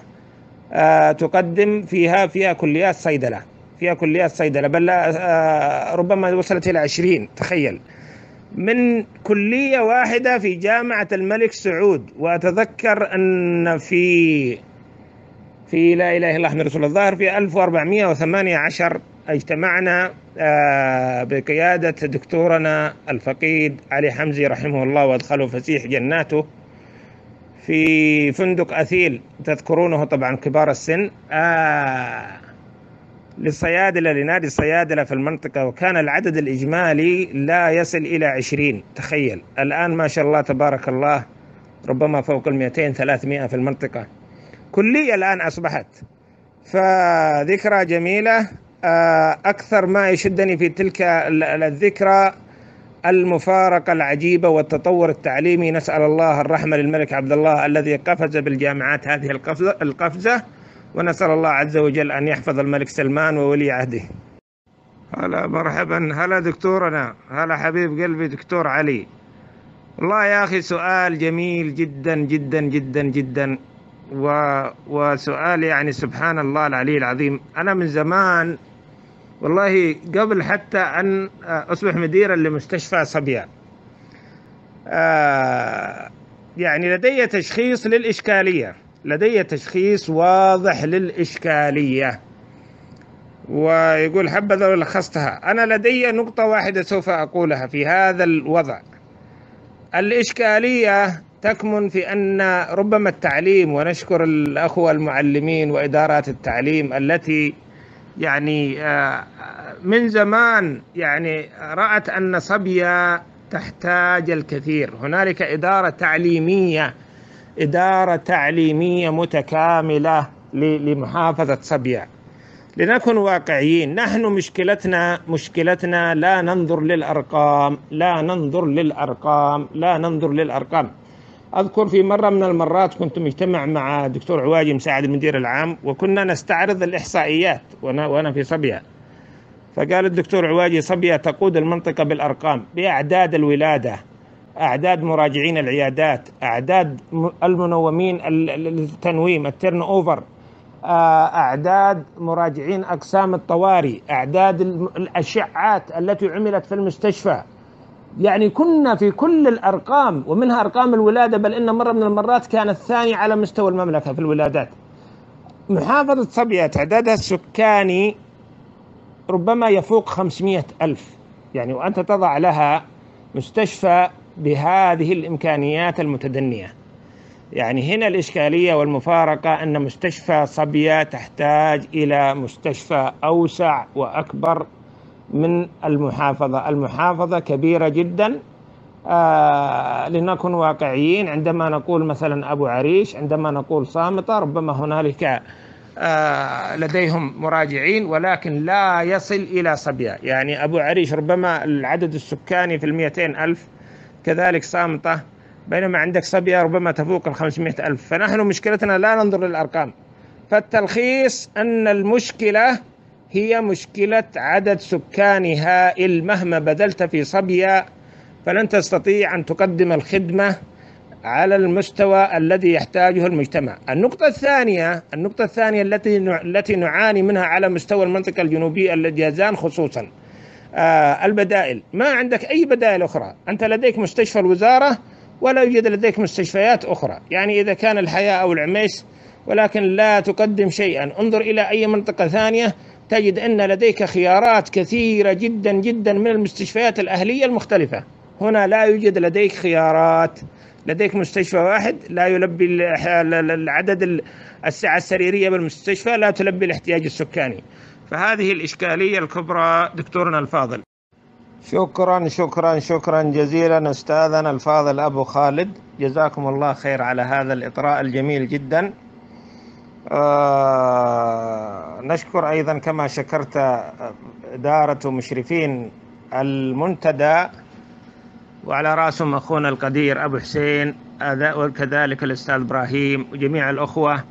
تقدم فيها فيها كليات صيدلة، فيها كليات صيدلة، بل ربما وصلت إلى عشرين. تخيل، من كلية واحدة في جامعة الملك سعود. وأتذكر أن في في لا إله إلا الله محمد رسول الله في ألف وأربعمائة وثمانية عشر اجتمعنا بقيادة دكتورنا الفقيد علي حمزي رحمه الله وادخله فسيح جناته في فندق أثيل، تذكرونه طبعا كبار السن، آه للصيادلة، لنادي الصيادلة في المنطقة. وكان العدد الإجمالي لا يصل إلى عشرين. تخيل، الآن ما شاء الله تبارك الله ربما فوق المئتين ثلاثمائة في المنطقة. كلية الآن أصبحت. فذكرى جميلة. أكثر ما يشدني في تلك الذكرى المفارقة العجيبة والتطور التعليمي. نسأل الله الرحمة للملك عبد الله الذي قفز بالجامعات هذه القفزة، ونسأل الله عز وجل أن يحفظ الملك سلمان وولي عهده. هلا مرحبا، هلا دكتورنا، هلا حبيب قلبي دكتور علي. والله يا أخي سؤال جميل جدا جدا جدا جدا، و... وسؤال يعني سبحان الله العلي العظيم. أنا من زمان والله، قبل حتى أن أصبح مديرا لمستشفى صبيا، آه يعني لدي تشخيص للإشكالية، لدي تشخيص واضح للإشكالية. ويقول حبذا لو لخصتها. أنا لدي نقطة واحدة سوف أقولها في هذا الوضع. الإشكالية تكمن في أن ربما التعليم، ونشكر الأخوة المعلمين وإدارات التعليم التي يعني من زمان يعني رأت أن صبيا تحتاج الكثير. هنالك إدارة تعليمية، إدارة تعليمية متكاملة لمحافظة صبيا. لنكن واقعيين، نحن مشكلتنا مشكلتنا لا ننظر للأرقام، لا ننظر للأرقام، لا ننظر للأرقام. أذكر في مرة من المرات كنت مجتمع مع دكتور عواجي مساعد المدير العام، وكنا نستعرض الإحصائيات وأنا, وأنا في صبيا. فقال الدكتور عواجي صبيا تقود المنطقة بالأرقام، بأعداد الولادة، أعداد مراجعين العيادات، أعداد المنومين التنويم التيرن أوفر، أعداد مراجعين أقسام الطوارئ، أعداد الأشعات التي عملت في المستشفى. يعني كنا في كل الأرقام، ومنها أرقام الولادة، بل إن مرة من المرات كان الثاني على مستوى المملكة في الولادات. محافظة صبيا تعدادها السكاني ربما يفوق خمسمائة ألف، يعني وأنت تضع لها مستشفى بهذه الإمكانيات المتدنية. يعني هنا الإشكالية والمفارقة أن مستشفى صبية تحتاج إلى مستشفى أوسع وأكبر من المحافظة. المحافظة كبيرة جدا. آه لنكن واقعيين، عندما نقول مثلا أبو عريش، عندما نقول صامتة، ربما هنالك آه لديهم مراجعين ولكن لا يصل إلى صبية. يعني أبو عريش ربما العدد السكاني في المئتين ألف، كذلك صامتة، بينما عندك صبية ربما تفوق الخمسمائة ألف. فنحن مشكلتنا لا ننظر للأرقام. فالتلخيص أن المشكلة هي مشكلة عدد سكاني هائل. مهما بذلت في صبية فلن تستطيع أن تقدم الخدمة على المستوى الذي يحتاجه المجتمع. النقطة الثانية النقطة الثانية التي التي نعاني منها على مستوى المنطقة الجنوبية، الجازان خصوصا، آه البدائل. ما عندك أي بدائل أخرى. أنت لديك مستشفى الوزارة ولا يوجد لديك مستشفيات أخرى، يعني إذا كان الحياة أو العميس، ولكن لا تقدم شيئا. انظر إلى أي منطقة ثانية تجد أن لديك خيارات كثيرة جدا جدا من المستشفيات الأهلية المختلفة. هنا لا يوجد لديك خيارات. لديك مستشفى واحد لا يلبي العدد، السعة السريرية بالمستشفى لا تلبي الاحتياج السكاني. فهذه الإشكالية الكبرى دكتورنا الفاضل. شكرا شكرا شكرا جزيلا أستاذنا الفاضل أبو خالد، جزاكم الله خير على هذا الإطراء الجميل جدا. آه نشكر أيضا كما شكرت إدارة مشرفين المنتدى، وعلى رأسهم أخونا القدير أبو حسين، وكذلك الأستاذ إبراهيم وجميع الأخوة.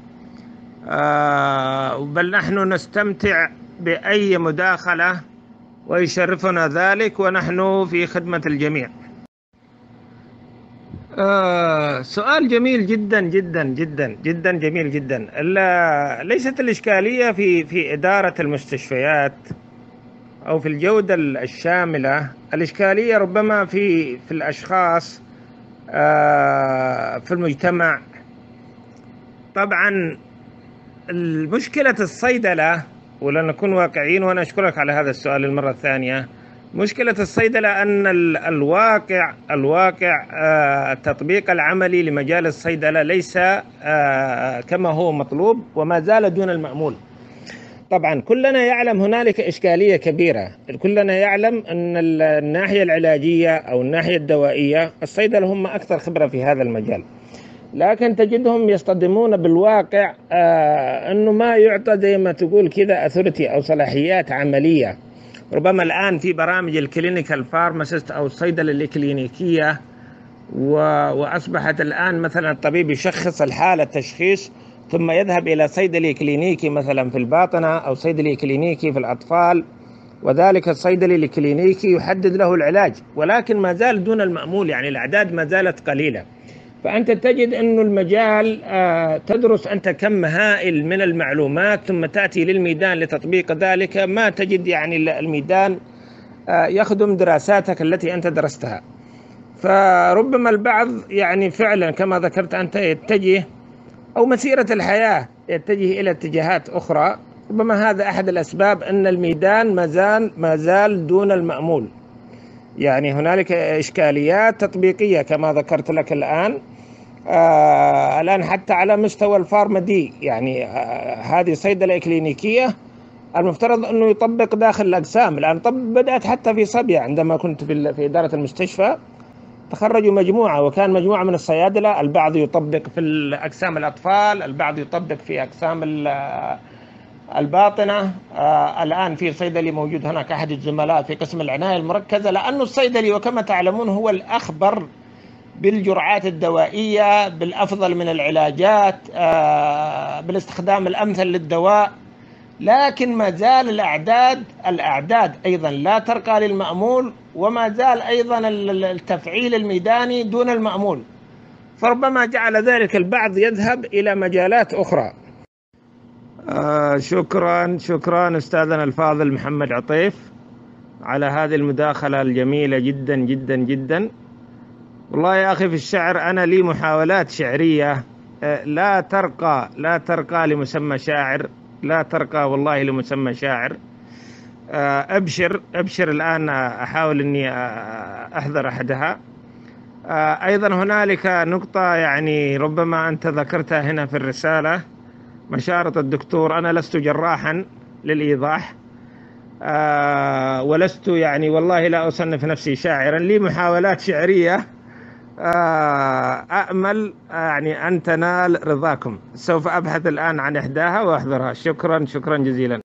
آه بل نحن نستمتع بأي مداخلة ويشرفنا ذلك، ونحن في خدمة الجميع. آه سؤال جميل جدا جدا جدا جدا جميل جدا. ليست الإشكالية في في إدارة المستشفيات أو في الجودة الشاملة. الإشكالية ربما في في الأشخاص، آه في المجتمع. طبعا المشكلة الصيدلة، ولنكون واقعيين، وأنا أشكرك على هذا السؤال المرة الثانية. مشكلة الصيدلة أن الواقع الواقع آه التطبيق العملي لمجال الصيدلة ليس آه كما هو مطلوب، وما زال دون المأمول. طبعا كلنا يعلم هنالك إشكالية كبيرة. كلنا يعلم أن الناحية العلاجية أو الناحية الدوائية الصيدلة هم أكثر خبرة في هذا المجال، لكن تجدهم يصطدمون بالواقع آه أنه ما يعطى زي ما تقول كذا أثوريتي أو صلاحيات عملية. ربما الآن في برامج الكلينيكال فارماسيست أو الصيدلة الإكلينيكية، وأصبحت الآن مثلا الطبيب يشخص الحالة تشخيص ثم يذهب إلى صيدلي كلينيكي مثلا في الباطنة أو صيدلي كلينيكي في الأطفال، وذلك الصيدلي الكلينيكي يحدد له العلاج، ولكن ما زال دون المأمول. يعني الأعداد ما زالت قليلة. فأنت تجد أن المجال تدرس أنت كم هائل من المعلومات ثم تأتي للميدان لتطبيق ذلك، ما تجد يعني الميدان يخدم دراساتك التي أنت درستها. فربما البعض يعني فعلا كما ذكرت أنت يتجه، أو مسيرة الحياة يتجه إلى اتجاهات أخرى. ربما هذا أحد الأسباب أن الميدان ما زال ما زال دون المأمول. يعني هنالك إشكاليات تطبيقية كما ذكرت لك الآن. آه الآن حتى على مستوى الفارمدي، يعني آه هذه صيدلة إكلينيكية المفترض أنه يطبق داخل الأقسام. الآن طب بدأت حتى في صبية. عندما كنت في, في إدارة المستشفى تخرجوا مجموعة، وكان مجموعة من الصيادلة، البعض يطبق في أقسام الأطفال، البعض يطبق في أقسام الباطنة. آه الآن في صيدلي موجود هناك أحد الزملاء في قسم العناية المركزة، لأنه الصيدلي وكما تعلمون هو الأخبر بالجرعات الدوائية، بالأفضل من العلاجات، آه بالاستخدام الأمثل للدواء. لكن ما زال الأعداد الأعداد أيضا لا ترقى للمأمول، وما زال أيضا التفعيل الميداني دون المأمول. فربما جعل ذلك البعض يذهب إلى مجالات أخرى. آه شكرا شكرا أستاذنا الفاضل محمد عطيف على هذه المداخلة الجميلة جدا جدا جدا. والله يا أخي في الشعر أنا لي محاولات شعرية آه لا ترقى لا ترقى لمسمى شاعر، لا ترقى والله لمسمى شاعر. آه أبشر أبشر الآن أحاول أني أحضر أحدها. أيضا هنالك نقطة يعني ربما أنت ذكرتها هنا في الرسالة، مشارة الدكتور. أنا لست جراحا للإيضاح، آه ولست يعني والله لا أصنف نفسي شاعرا، لي محاولات شعرية آه أأمل يعني أن تنال رضاكم. سوف أبحث الآن عن إحداها وأحضرها. شكرا شكرا جزيلا.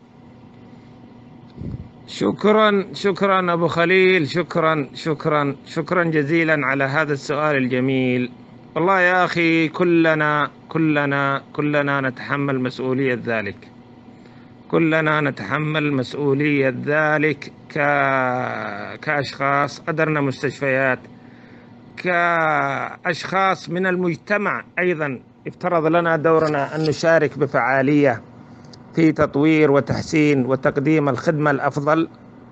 شكرا شكرا أبو خليل، شكرا شكرا شكرا جزيلا على هذا السؤال الجميل. والله يا أخي كلنا كلنا كلنا نتحمل مسؤولية ذلك، كلنا نتحمل مسؤولية ذلك ك... كأشخاص أدرنا مستشفيات، كأشخاص من المجتمع. أيضا افترض لنا دورنا أن نشارك بفعالية في تطوير وتحسين وتقديم الخدمة الأفضل.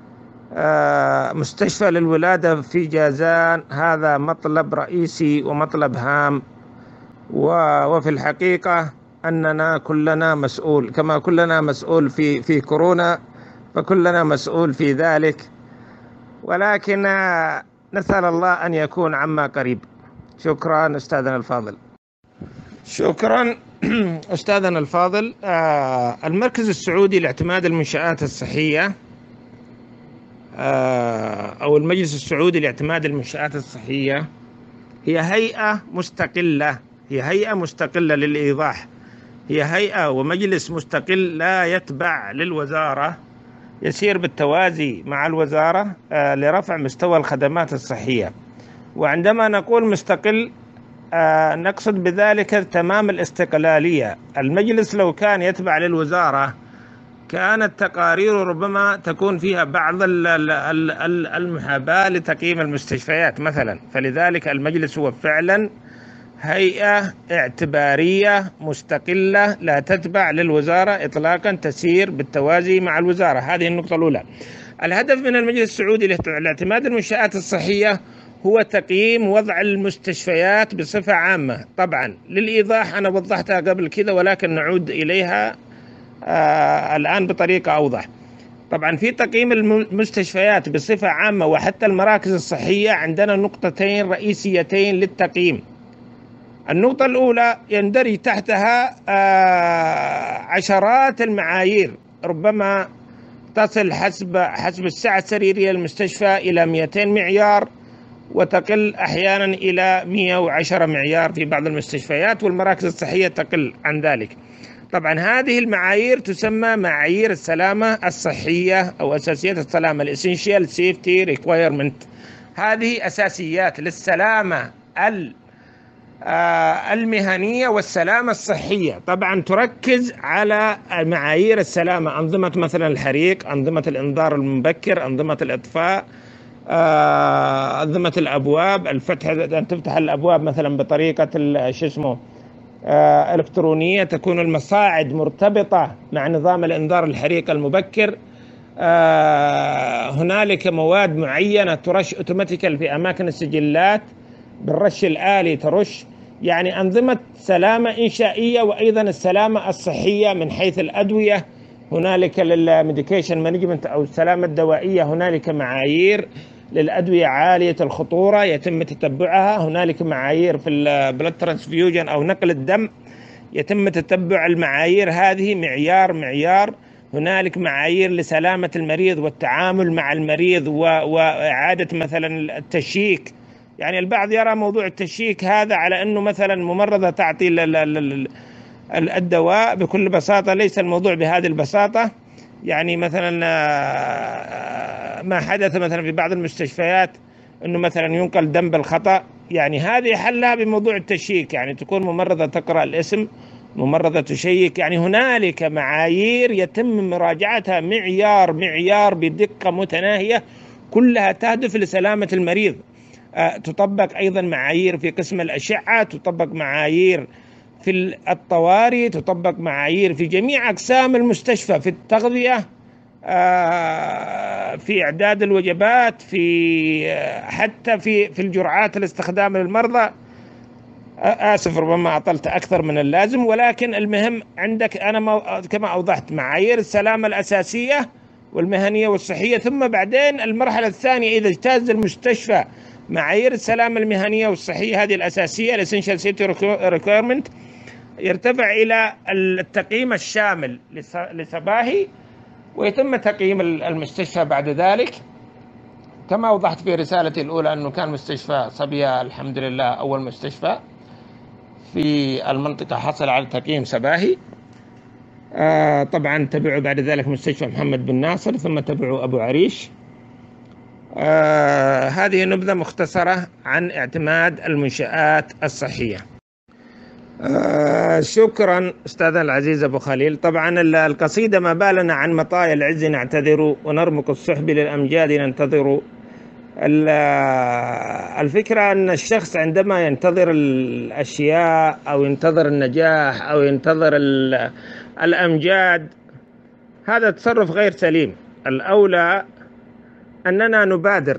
مستشفى للولادة في جازان هذا مطلب رئيسي ومطلب هام، وفي الحقيقة أننا كلنا مسؤول، كما كلنا مسؤول في في كورونا فكلنا مسؤول في ذلك، ولكن نسأل الله أن يكون عما قريب. شكرا أستاذنا الفاضل. شكرا أستاذنا الفاضل. المركز السعودي لاعتماد المنشآت الصحية أو المجلس السعودي لاعتماد المنشآت الصحية هي هيئة مستقلة، هي هيئة مستقلة للإيضاح، هي هيئة ومجلس مستقل لا يتبع للوزارة، يسير بالتوازي مع الوزارة لرفع مستوى الخدمات الصحية. وعندما نقول مستقل نقصد بذلك تمام الاستقلالية. المجلس لو كان يتبع للوزارة كانت تقارير ربما تكون فيها بعض المحاباة لتقييم المستشفيات مثلا، فلذلك المجلس هو فعلا هيئة اعتبارية مستقلة لا تتبع للوزارة إطلاقا، تسير بالتوازي مع الوزارة. هذه النقطة الأولى. الهدف من المجلس السعودي لاعتماد المنشآت الصحية هو تقييم وضع المستشفيات بصفة عامة. طبعا للإيضاح أنا وضحتها قبل كذا ولكن نعود إليها آه الآن بطريقة أوضح. طبعا في تقييم المستشفيات بصفة عامة وحتى المراكز الصحية عندنا نقطتين رئيسيتين للتقييم. النقطة الأولى يندرج تحتها آه عشرات المعايير، ربما تصل حسب حسب السعة السريرية للمستشفى إلى مئتين معيار، وتقل أحيانا إلى مئة وعشرة معيار في بعض المستشفيات، والمراكز الصحية تقل عن ذلك. طبعا هذه المعايير تسمى معايير السلامة الصحية أو أساسيات السلامة، الإسنشيال سيفتي ريكوايرمنت. هذه أساسيات للسلامة المهنية والسلامة الصحية. طبعا تركز على معايير السلامة، أنظمة مثلا الحريق، أنظمة الإنذار المبكر، أنظمة الإطفاء، أنظمة الأبواب، الفتح، أن تفتح الأبواب مثلا بطريقة شو اسمه إلكترونية، تكون المصاعد مرتبطة مع نظام الإنذار الحريق المبكر. هنالك مواد معينة ترش أوتوماتيكال في أماكن السجلات بالرش الآلي ترش، يعني أنظمة سلامة إنشائية. وأيضا السلامة الصحية من حيث الأدوية، هنالك للميديكيشن مانجمنت أو السلامة الدوائية هنالك معايير للأدوية عالية الخطورة يتم تتبعها، هنالك معايير في البلد ترانسفيوجن أو نقل الدم يتم تتبع المعايير هذه معيار معيار. هنالك معايير لسلامة المريض والتعامل مع المريض وإعادة مثلا التشييك. يعني البعض يرى موضوع التشييك هذا على أنه مثلا ممرضة تعطي الدواء، بكل بساطة ليس الموضوع بهذه البساطة. يعني مثلا ما حدث مثلا في بعض المستشفيات أنه مثلا ينقل دم بالخطأ، يعني هذه حلها بموضوع التشييك، يعني تكون ممرضة تقرأ الاسم، ممرضة تشيك. يعني هنالك معايير يتم مراجعتها معيار معيار بدقة متناهية، كلها تهدف لسلامة المريض. تطبق أيضا معايير في قسم الأشعة، تطبق معايير في الطوارئ، تطبق معايير في جميع أقسام المستشفى، في التغذية، في إعداد الوجبات، في حتى في في الجرعات الاستخدام للمرضى. آسف ربما أطلت أكثر من اللازم، ولكن المهم عندك أنا كما أوضحت معايير السلامة الأساسية والمهنية والصحية، ثم بعدين المرحلة الثانية إذا اجتاز المستشفى معايير السلامة المهنية والصحية هذه الأساسية الاسينشال سيفتي ريكويرمنت يرتفع إلى التقييم الشامل لصباهي، ويتم تقييم المستشفى بعد ذلك. كما أوضحت في رسالتي الأولى أنه كان مستشفى صبية الحمد لله أول مستشفى في المنطقة حصل على تقييم صباهي. آه طبعا تبعوا بعد ذلك مستشفى محمد بن ناصر، ثم تبعوا أبو عريش. آه هذه نبذة مختصرة عن اعتماد المنشآت الصحية. آه شكرا أستاذنا العزيز أبو خليل. طبعا القصيدة ما بالنا عن مطايا العز نعتذر ونرمق السحب للأمجاد ننتظر. الفكرة أن الشخص عندما ينتظر الأشياء أو ينتظر النجاح أو ينتظر الأمجاد، هذا تصرف غير سليم. الأولى أننا نبادر.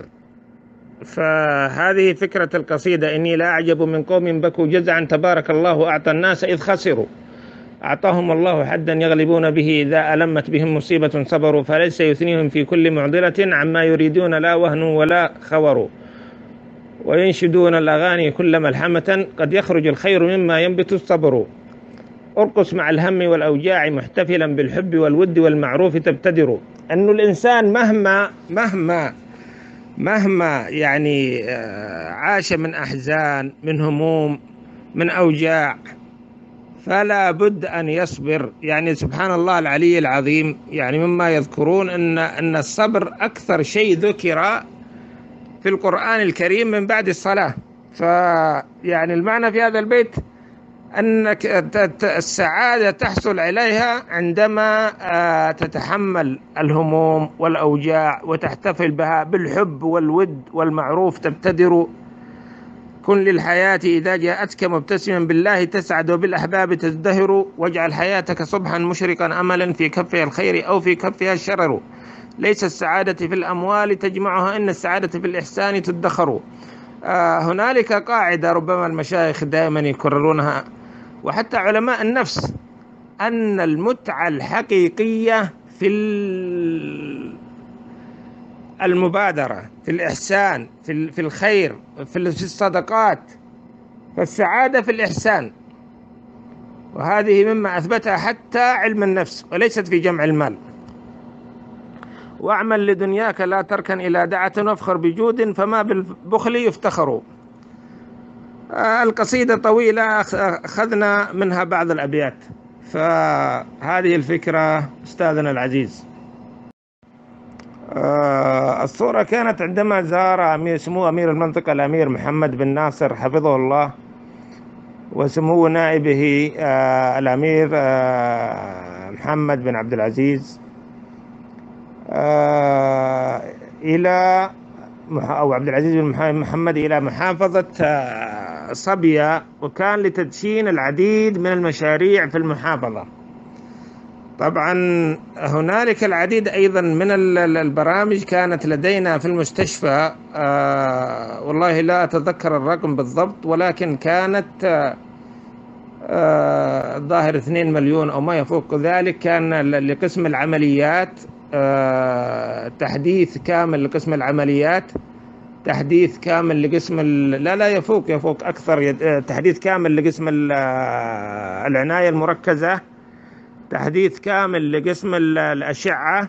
فهذه فكرة القصيدة: إني لا أعجب من قوم بكوا جزعا تبارك الله أعطى الناس إذ خسروا، أعطاهم الله حدا يغلبون به إذا ألمت بهم مصيبة صبروا، فليس يثنيهم في كل معضلة عما يريدون لا وهن ولا خور، وينشدون الأغاني كل ملحمة قد يخرج الخير مما ينبت الصبر. أرقص مع الهم والأوجاع محتفلا بالحب والود والمعروف تبتدر. أن الإنسان مهما مهما مهما يعني عاش من أحزان، من هموم، من أوجاع، فلا بد أن يصبر. يعني سبحان الله العلي العظيم، يعني مما يذكرون أن أن الصبر أكثر شيء ذكر في القرآن الكريم من بعد الصلاة. فيعني المعنى في هذا البيت أنك السعادة تحصل عليها عندما تتحمل الهموم والأوجاع وتحتفل بها بالحب والود والمعروف تبتدر. كن للحياة إذا جاءتك مبتسما بالله تسعد وبالأحباب تزدهر، واجعل حياتك صبحا مشرقا أملا في كفها الخير أو في كفها الشرر. ليس السعادة في الأموال تجمعها، إن السعادة في الإحسان تدخر. آه هنالك قاعدة ربما المشايخ دائما يكررونها وحتى علماء النفس، أن المتعة الحقيقية في المبادرة، في الإحسان، في الخير، في الصدقات. فالسعادة في الإحسان، وهذه مما أثبتها حتى علم النفس، وليست في جمع المال. واعمل لدنياك لا تركن إلى دعة وافخر بجود فما بالبخل يفتخر. القصيدة طويلة، أخذنا منها بعض الأبيات. فهذه الفكرة أستاذنا العزيز. الصورة كانت عندما زار أمير سمو أمير المنطقة الأمير محمد بن ناصر حفظه الله، وسمو نائبه الأمير محمد بن عبد العزيز إلى أو عبد العزيز بن محمد إلى محافظة صبية، وكان لتدشين العديد من المشاريع في المحافظة. طبعا هنالك العديد أيضا من البرامج كانت لدينا في المستشفى. آه والله لا أتذكر الرقم بالضبط، ولكن كانت آه ظاهر اثنين مليون أو ما يفوق ذلك. كان لقسم العمليات آه تحديث كامل لقسم العمليات، تحديث كامل لقسم لا لا يفوق يفوق أكثر، تحديث كامل لقسم العناية المركزة، تحديث كامل لقسم الأشعة.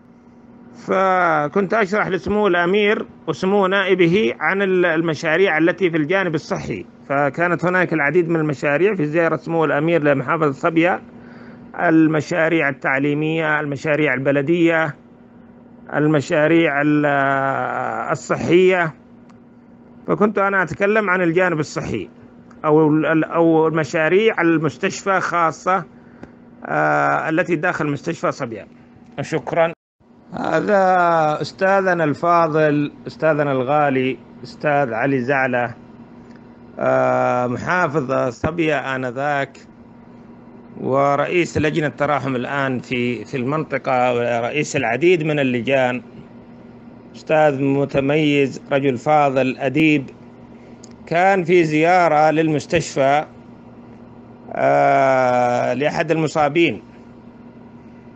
فكنت أشرح لسمو الأمير وسمو نائبه عن المشاريع التي في الجانب الصحي. فكانت هناك العديد من المشاريع في زيارة سمو الأمير لمحافظة صبية: المشاريع التعليمية، المشاريع البلدية، المشاريع الصحية. فكنت أنا أتكلم عن الجانب الصحي أو أو المشاريع المستشفى خاصة آه التي داخل مستشفى صبية. شكرا. هذا أستاذنا الفاضل، أستاذنا الغالي، أستاذ علي زعلة، آه محافظ صبية آنذاك، ورئيس لجنة التراحم الآن في في المنطقة، ورئيس العديد من اللجان. أستاذ متميز، رجل فاضل، أديب. كان في زيارة للمستشفى آه لأحد المصابين،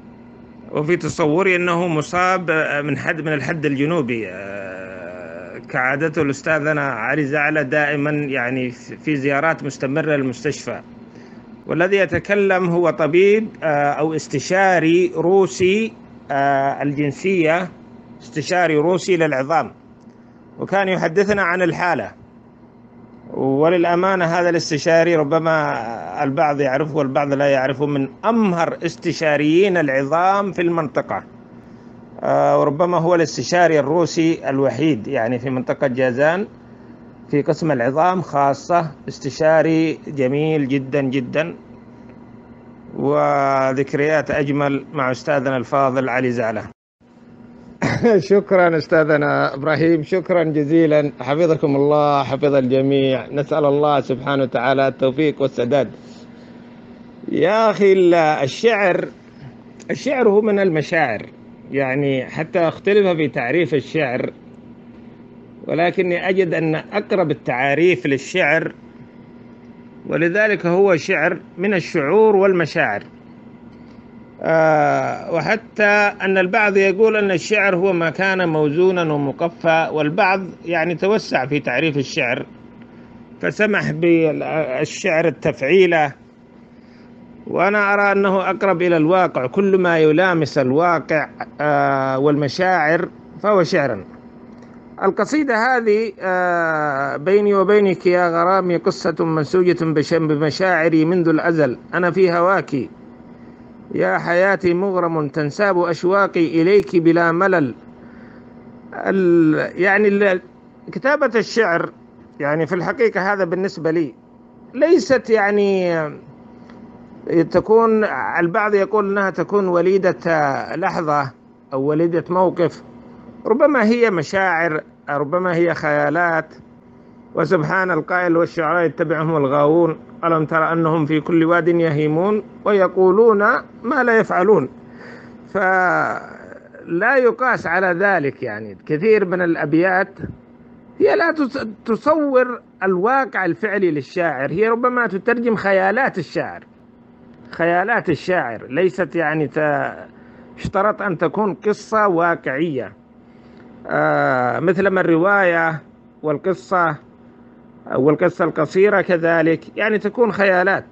وفي تصوري أنه مصاب من حد من الحد الجنوبي. آه كعادته الأستاذنا علي زعلة دائما يعني في زيارات مستمرة للمستشفى، والذي يتكلم هو طبيب أو استشاري روسي الجنسية، استشاري روسي للعظام، وكان يحدثنا عن الحالة. وللأمانة هذا الاستشاري ربما البعض يعرفه والبعض لا يعرفه، من أمهر استشاريين العظام في المنطقة، وربما هو الاستشاري الروسي الوحيد يعني في منطقة جازان في قسم العظام خاصة. استشاري جميل جدا جدا، وذكريات أجمل مع أستاذنا الفاضل علي زعلة. شكرا أستاذنا إبراهيم، شكرا جزيلا، حفظكم الله، حفظ الجميع، نسأل الله سبحانه وتعالى التوفيق والسداد. يا أخي الشعر الشعر هو من المشاعر، يعني حتى اختلف في تعريف الشعر، ولكني أجد أن أقرب التعاريف للشعر، ولذلك هو شعر من الشعور والمشاعر. آه وحتى أن البعض يقول أن الشعر هو ما كان موزونا ومقفى، والبعض يعني توسع في تعريف الشعر فسمح بالشعر التفعيلة، وأنا أرى أنه أقرب إلى الواقع، كل ما يلامس الواقع آه والمشاعر فهو شعرا. القصيدة هذه آه بيني وبينك يا غرامي قصة منسوجة بمشاعري منذ الأزل، أنا في هواك يا حياتي مغرم، تنساب أشواقي إليك بلا ملل. يعني كتابة الشعر يعني في الحقيقة هذا بالنسبة لي ليست يعني تكون، البعض يقول أنها تكون وليدة لحظة أو وليدة موقف، ربما هي مشاعر، ربما هي خيالات. وسبحان القائل والشعراء يتبعهم الغاوون، ألم ترى أنهم في كل واد يهيمون ويقولون ما لا يفعلون. فلا يقاس على ذلك، يعني كثير من الأبيات هي لا تصور الواقع الفعلي للشاعر، هي ربما تترجم خيالات الشاعر خيالات الشاعر ليست يعني اشترط أن تكون قصة واقعية، آه مثلما الرواية والقصة والقصة القصيرة كذلك يعني تكون خيالات.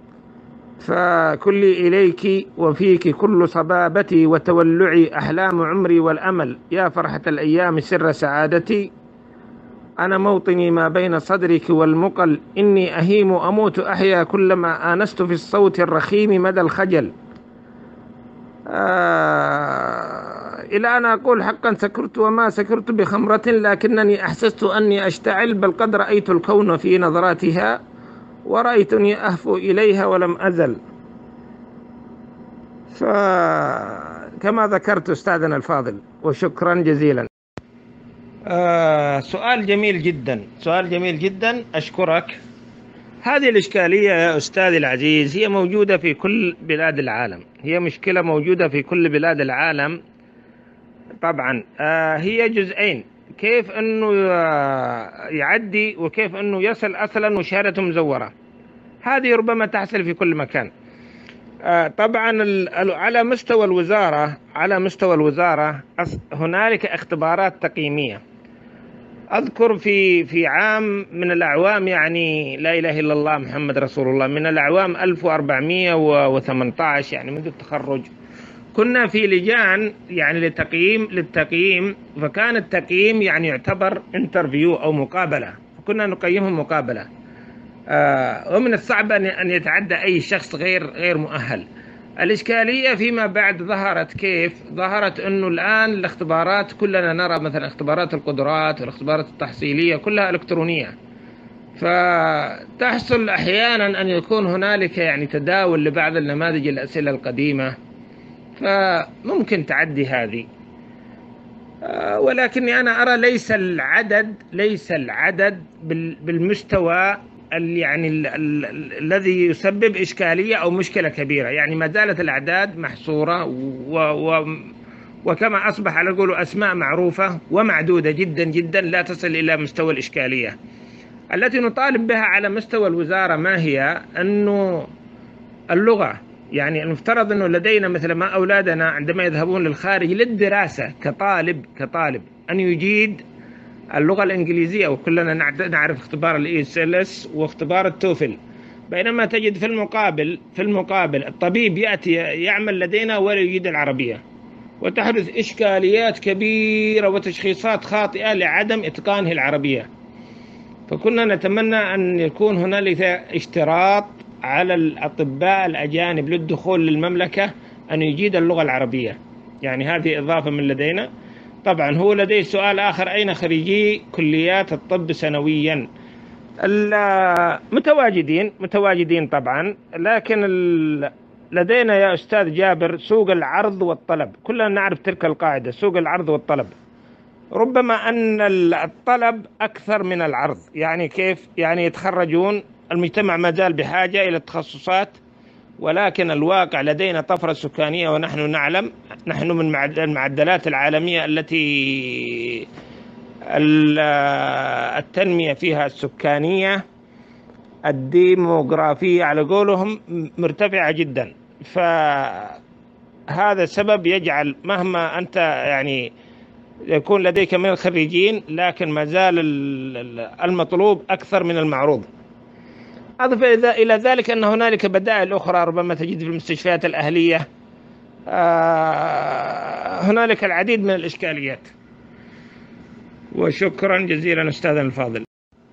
فكلي إليك وفيك كل صبابتي وتولعي أحلام عمري والأمل، يا فرحة الأيام سر سعادتي، أنا موطني ما بين صدرك والمقل، إني أهيم أموت أحيا كلما آنست في الصوت الرخيم مدى الخجل. آه إلى أن أقول حقا سكرت وما سكرت بخمرة، لكنني أحسست أني أشتعل، بل قد رأيت الكون في نظراتها ورأيتني أهفو إليها ولم أزل. فكما ذكرت أستاذنا الفاضل، وشكرا جزيلا. آه سؤال جميل جدا، سؤال جميل جدا، أشكرك. هذه الإشكالية يا أستاذي العزيز هي موجودة في كل بلاد العالم، هي مشكلة موجودة في كل بلاد العالم طبعا. آه هي جزئين، كيف أنه يعدي وكيف أنه يصل أصلا وشهادته مزورة، هذه ربما تحصل في كل مكان. آه طبعا على مستوى الوزارة على مستوى الوزارة هنالك اختبارات تقييمية. أذكر في في عام من الأعوام، يعني لا إله إلا الله محمد رسول الله، من الأعوام ألف وأربعمائة وثمانية عشر يعني منذ التخرج، كنا في لجان يعني للتقييم للتقييم فكان التقييم يعني يعتبر انترفيو أو مقابلة، كنا نقيمهم مقابلة. آه ومن الصعب أن يتعدى أي شخص غير غير مؤهل. الإشكالية فيما بعد ظهرت، كيف ظهرت أنه الآن الاختبارات كلنا نرى مثلا اختبارات القدرات والاختبارات التحصيلية كلها إلكترونية، فتحصل أحيانا أن يكون هنالك يعني تداول لبعض النماذج الأسئلة القديمة، فممكن تعدي هذه. ولكني أنا أرى ليس العدد ليس العدد بالمستوى يعني ال ال ال الذي يسبب إشكالية أو مشكلة كبيرة، يعني ما زالت الأعداد محصورة، و و وكما أصبح على قول أسماء معروفة ومعدودة جدا جدا، لا تصل إلى مستوى الإشكالية التي نطالب بها على مستوى الوزارة. ما هي؟ أنه اللغة، يعني المفترض أنه لدينا مثل ما أولادنا عندما يذهبون للخارج للدراسة كطالب كطالب أن يجيد اللغة الإنجليزية، وكلنا نعرف اختبار الإي إس إل إس واختبار التوفل. بينما تجد في المقابل في المقابل الطبيب يأتي يعمل لدينا ولا يجيد العربية، وتحدث إشكاليات كبيرة وتشخيصات خاطئة لعدم إتقانه العربية. فكنا نتمنى أن يكون هنالك اشتراط على الأطباء الأجانب للدخول للمملكة أن يجيد اللغة العربية، يعني هذه إضافة من لدينا. طبعا هو لديه سؤال آخر: أين خريجي كليات الطب سنويا؟ متواجدين متواجدين طبعا، لكن لدينا يا أستاذ جابر سوق العرض والطلب. كلنا نعرف تلك القاعدة، سوق العرض والطلب. ربما أن الطلب أكثر من العرض. يعني كيف؟ يعني يتخرجون، المجتمع ما زال بحاجة إلى التخصصات، ولكن الواقع لدينا طفرة سكانية، ونحن نعلم نحن من المعدلات العالمية التي التنمية فيها السكانية الديموغرافية على قولهم مرتفعة جدا. فهذا السبب يجعل مهما أنت يعني يكون لديك من الخريجين، لكن ما زال المطلوب أكثر من المعروض. أضف إلى ذلك أن هنالك بدائل أخرى ربما تجد في المستشفيات الأهلية. هنالك العديد من الإشكاليات. وشكرا جزيلا أستاذنا الفاضل.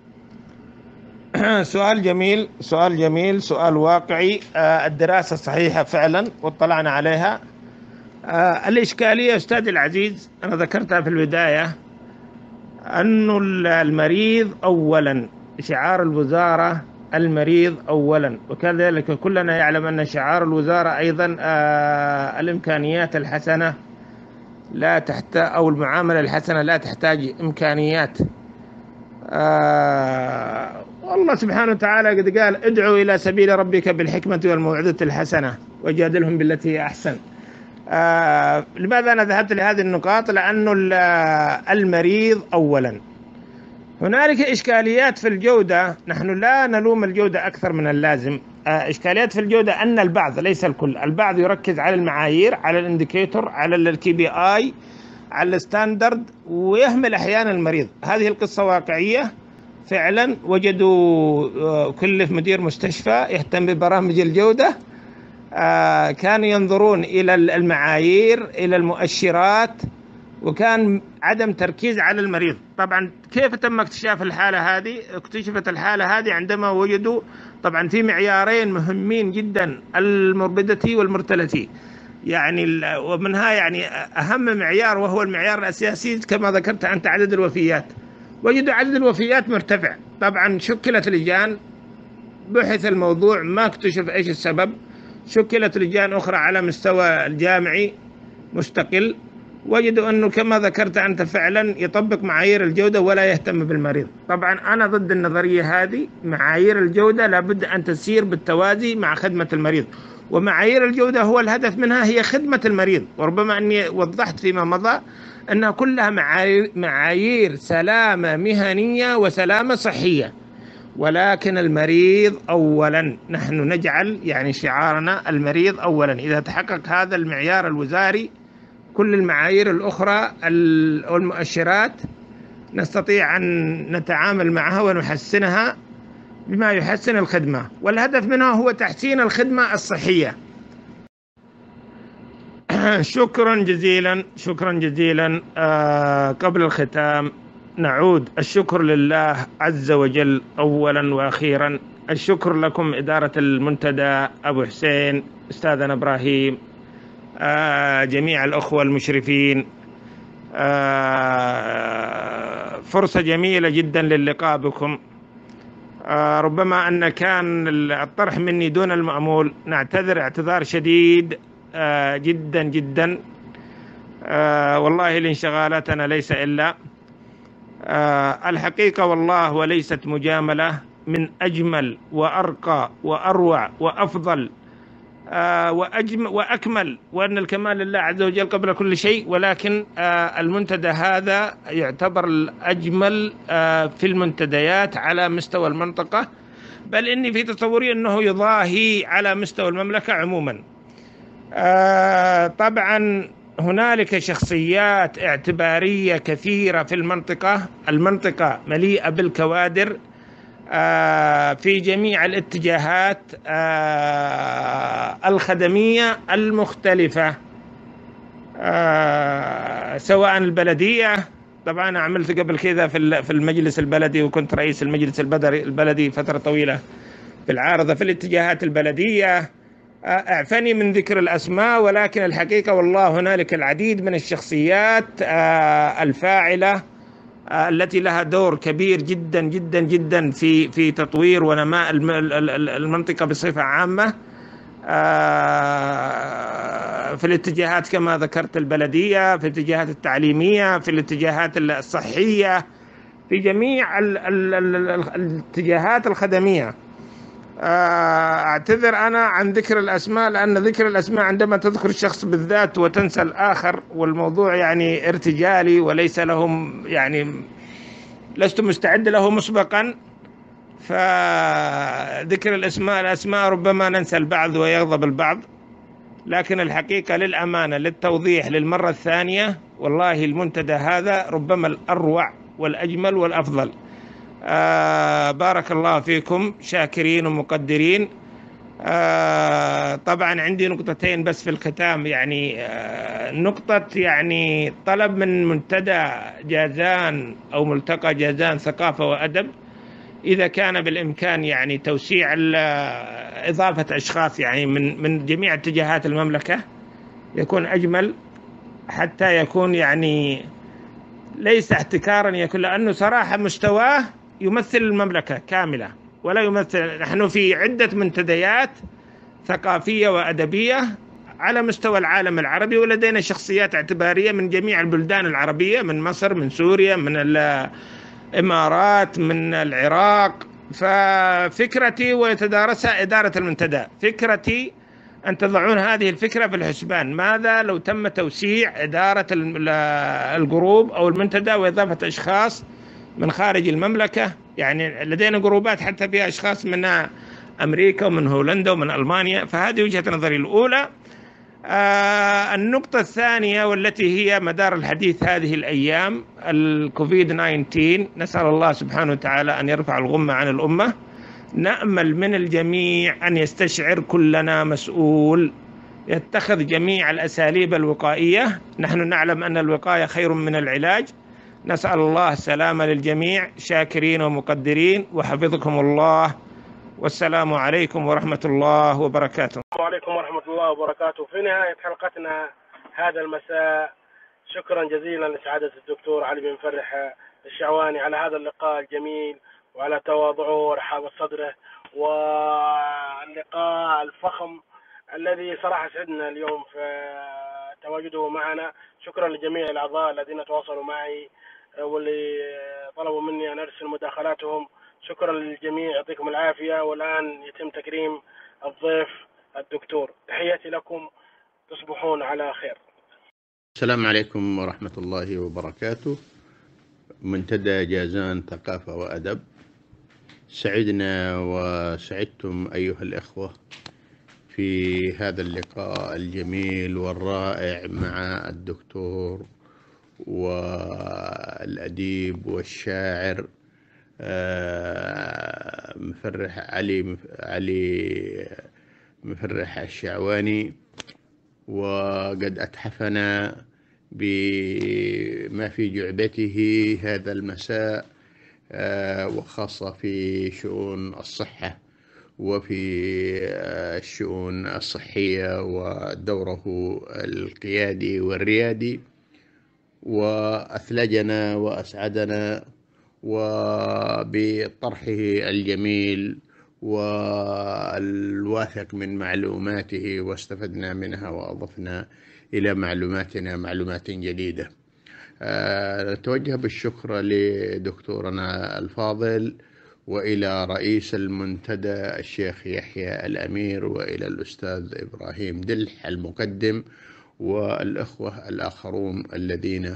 سؤال جميل سؤال جميل سؤال واقعي. الدراسة صحيحة فعلا واطلعنا عليها. الإشكالية أستاذ العزيز أنا ذكرتها في البداية، أن المريض أولا، شعار الوزارة المريض أولا، وكذلك كلنا يعلم أن شعار الوزارة أيضا آه الإمكانيات الحسنة لا تحتاج، أو المعاملة الحسنة لا تحتاج إمكانيات. آه والله سبحانه وتعالى قد قال: ادعوا إلى سبيل ربك بالحكمة والموعظة الحسنة وجادلهم بالتي هي أحسن. آه لماذا أنا ذهبت لهذه النقاط؟ لأنه المريض أولا. هنالك إشكاليات في الجودة، نحن لا نلوم الجودة أكثر من اللازم. إشكاليات في الجودة أن البعض ليس الكل، البعض يركز على المعايير، على الانديكيتور، على الكي بي آي، على الستاندرد، ويهمل أحيانا المريض. هذه القصة واقعية فعلا. وجدوا كلف مدير مستشفى يهتم ببرامج الجودة، كانوا ينظرون إلى المعايير، إلى المؤشرات، وكان عدم تركيز على المريض. طبعا كيف تم اكتشاف الحالة هذه؟ اكتشفت الحالة هذه عندما وجدوا طبعا في معيارين مهمين جدا: الموربيديتي والمورتاليتي. يعني ومنها يعني أهم معيار وهو المعيار الأساسي كما ذكرت أنت عدد الوفيات. وجدوا عدد الوفيات مرتفع. طبعا شكلت لجان، بحث الموضوع، ما اكتشف ايش السبب. شكلت لجان أخرى على مستوى الجامعي مستقل، وجدوا أنه كما ذكرت أنت فعلا يطبق معايير الجودة ولا يهتم بالمريض. طبعا أنا ضد النظرية هذه. معايير الجودة لابد أن تسير بالتوازي مع خدمة المريض، ومعايير الجودة هو الهدف منها هي خدمة المريض. وربما أني وضحت فيما مضى أنها كلها معايير, معايير سلامة مهنية وسلامة صحية، ولكن المريض أولا. نحن نجعل يعني شعارنا المريض أولا. إذا تحقق هذا المعيار الوزاري، كل المعايير الأخرى والمؤشرات نستطيع أن نتعامل معها ونحسنها بما يحسن الخدمة، والهدف منها هو تحسين الخدمة الصحية. شكرا جزيلا شكرا جزيلا. آه قبل الختام نعود الشكر لله عز وجل أولا وأخيرا. الشكر لكم إدارة المنتدى، أبو حسين، أستاذنا إبراهيم، آه جميع الأخوة المشرفين. آه فرصة جميلة جدا للقاء بكم. آه ربما أن كان الطرح مني دون المأمول، نعتذر اعتذار شديد آه جدا جدا. آه والله الانشغالاتنا ليس إلا آه الحقيقة والله، وليست مجاملة، من أجمل وأرقى وأروع وأفضل آه وأجمل وأكمل، وأن الكمال لله عز وجل قبل كل شيء. ولكن آه المنتدى هذا يعتبر الأجمل آه في المنتديات على مستوى المنطقة، بل إني في تصوري أنه يضاهي على مستوى المملكة عموما. آه طبعا هنالك شخصيات اعتبارية كثيرة في المنطقة، المنطقة مليئة بالكوادر في جميع الاتجاهات الخدمية المختلفة، سواء البلدية. طبعا أنا عملت قبل كذا في المجلس البلدي، وكنت رئيس المجلس البلدي فترة طويلة في العارضة في الاتجاهات البلدية. أعفني من ذكر الأسماء، ولكن الحقيقة والله هنالك العديد من الشخصيات الفاعلة التي لها دور كبير جدا جدا جدا في في تطوير ونماء المنطقة بصفة عامة، في الاتجاهات كما ذكرت البلدية، في الاتجاهات التعليمية، في الاتجاهات الصحية، في جميع الاتجاهات الخدمية. أعتذر أنا عن ذكر الأسماء، لأن ذكر الأسماء عندما تذكر الشخص بالذات وتنسى الآخر، والموضوع يعني ارتجالي وليس لهم، يعني لست مستعد له مسبقا، فذكر الأسماء الأسماء ربما ننسى البعض ويغضب البعض. لكن الحقيقة للأمانة للتوضيح للمرة الثانية، والله المنتدى هذا ربما الأروع والأجمل والأفضل. آه بارك الله فيكم، شاكرين ومقدرين. آه طبعا عندي نقطتين بس في الختام، يعني آه نقطة يعني طلب من منتدى جازان أو ملتقى جازان ثقافة وأدب، إذا كان بالإمكان يعني توسيع إضافة أشخاص يعني من من جميع اتجاهات المملكة يكون أجمل، حتى يكون يعني ليس احتكارا، يكون لأنه صراحة مستواه يمثل المملكة كاملة، ولا يمثل. نحن في عدة منتديات ثقافية وأدبية على مستوى العالم العربي، ولدينا شخصيات اعتبارية من جميع البلدان العربية، من مصر، من سوريا، من الإمارات، من العراق. ففكرتي ويتدارسها إدارة المنتدى، فكرتي أن تضعون هذه الفكرة في الحسبان. ماذا لو تم توسيع إدارة الجروب أو المنتدى وإضافة أشخاص من خارج المملكة؟ يعني لدينا جروبات حتى فيها أشخاص من أمريكا ومن هولندا ومن ألمانيا. فهذه وجهة نظري الأولى. آه النقطة الثانية والتي هي مدار الحديث هذه الأيام، الكوفيد تسعة عشر، نسأل الله سبحانه وتعالى أن يرفع الغمة عن الأمة. نأمل من الجميع أن يستشعر كلنا مسؤول، يتخذ جميع الأساليب الوقائية. نحن نعلم أن الوقاية خير من العلاج. نسأل الله السلامة للجميع، شاكرين ومقدرين، وحفظكم الله، والسلام عليكم ورحمة الله وبركاته. وعليكم ورحمة الله وبركاته. في نهاية حلقتنا هذا المساء، شكرا جزيلا لسعادة الدكتور علي بن مفرح الشعواني على هذا اللقاء الجميل، وعلى تواضعه ورحابة صدره، واللقاء الفخم الذي صراحة سعدنا اليوم في تواجده معنا. شكرا لجميع الأعضاء الذين تواصلوا معي واللي طلبوا مني أن أرسل مداخلاتهم. شكرا للجميع، يعطيكم العافية. والآن يتم تكريم الضيف الدكتور. تحياتي لكم، تصبحون على خير. السلام عليكم ورحمة الله وبركاته. منتدى جازان ثقافة وأدب، سعدنا وسعدتم أيها الإخوة في هذا اللقاء الجميل والرائع مع الدكتور والأديب والشاعر مفرح علي علي مفرح الشعواني. وقد أتحفنا بما في جعبته هذا المساء، وخاصة في شؤون الصحة وفي الشؤون الصحية ودوره القيادي والريادي، وأثلجنا وأسعدنا وبطرحه الجميل والواثق من معلوماته، واستفدنا منها وأضفنا إلى معلوماتنا معلومات جديدة. نتوجه بالشكر لدكتورنا الفاضل، وإلى رئيس المنتدى الشيخ يحيى الأمير، وإلى الأستاذ إبراهيم دلح المقدم، والأخوة الآخرون الذين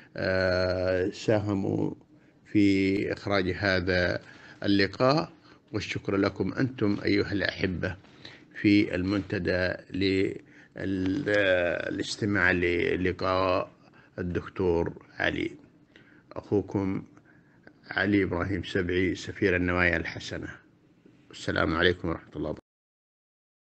ساهموا في إخراج هذا اللقاء. والشكر لكم أنتم أيها الأحبة في المنتدى الاستماع للقاء الدكتور علي. أخوكم علي إبراهيم سبعي، سفير النوايا الحسنة. السلام عليكم ورحمة الله وبركاته.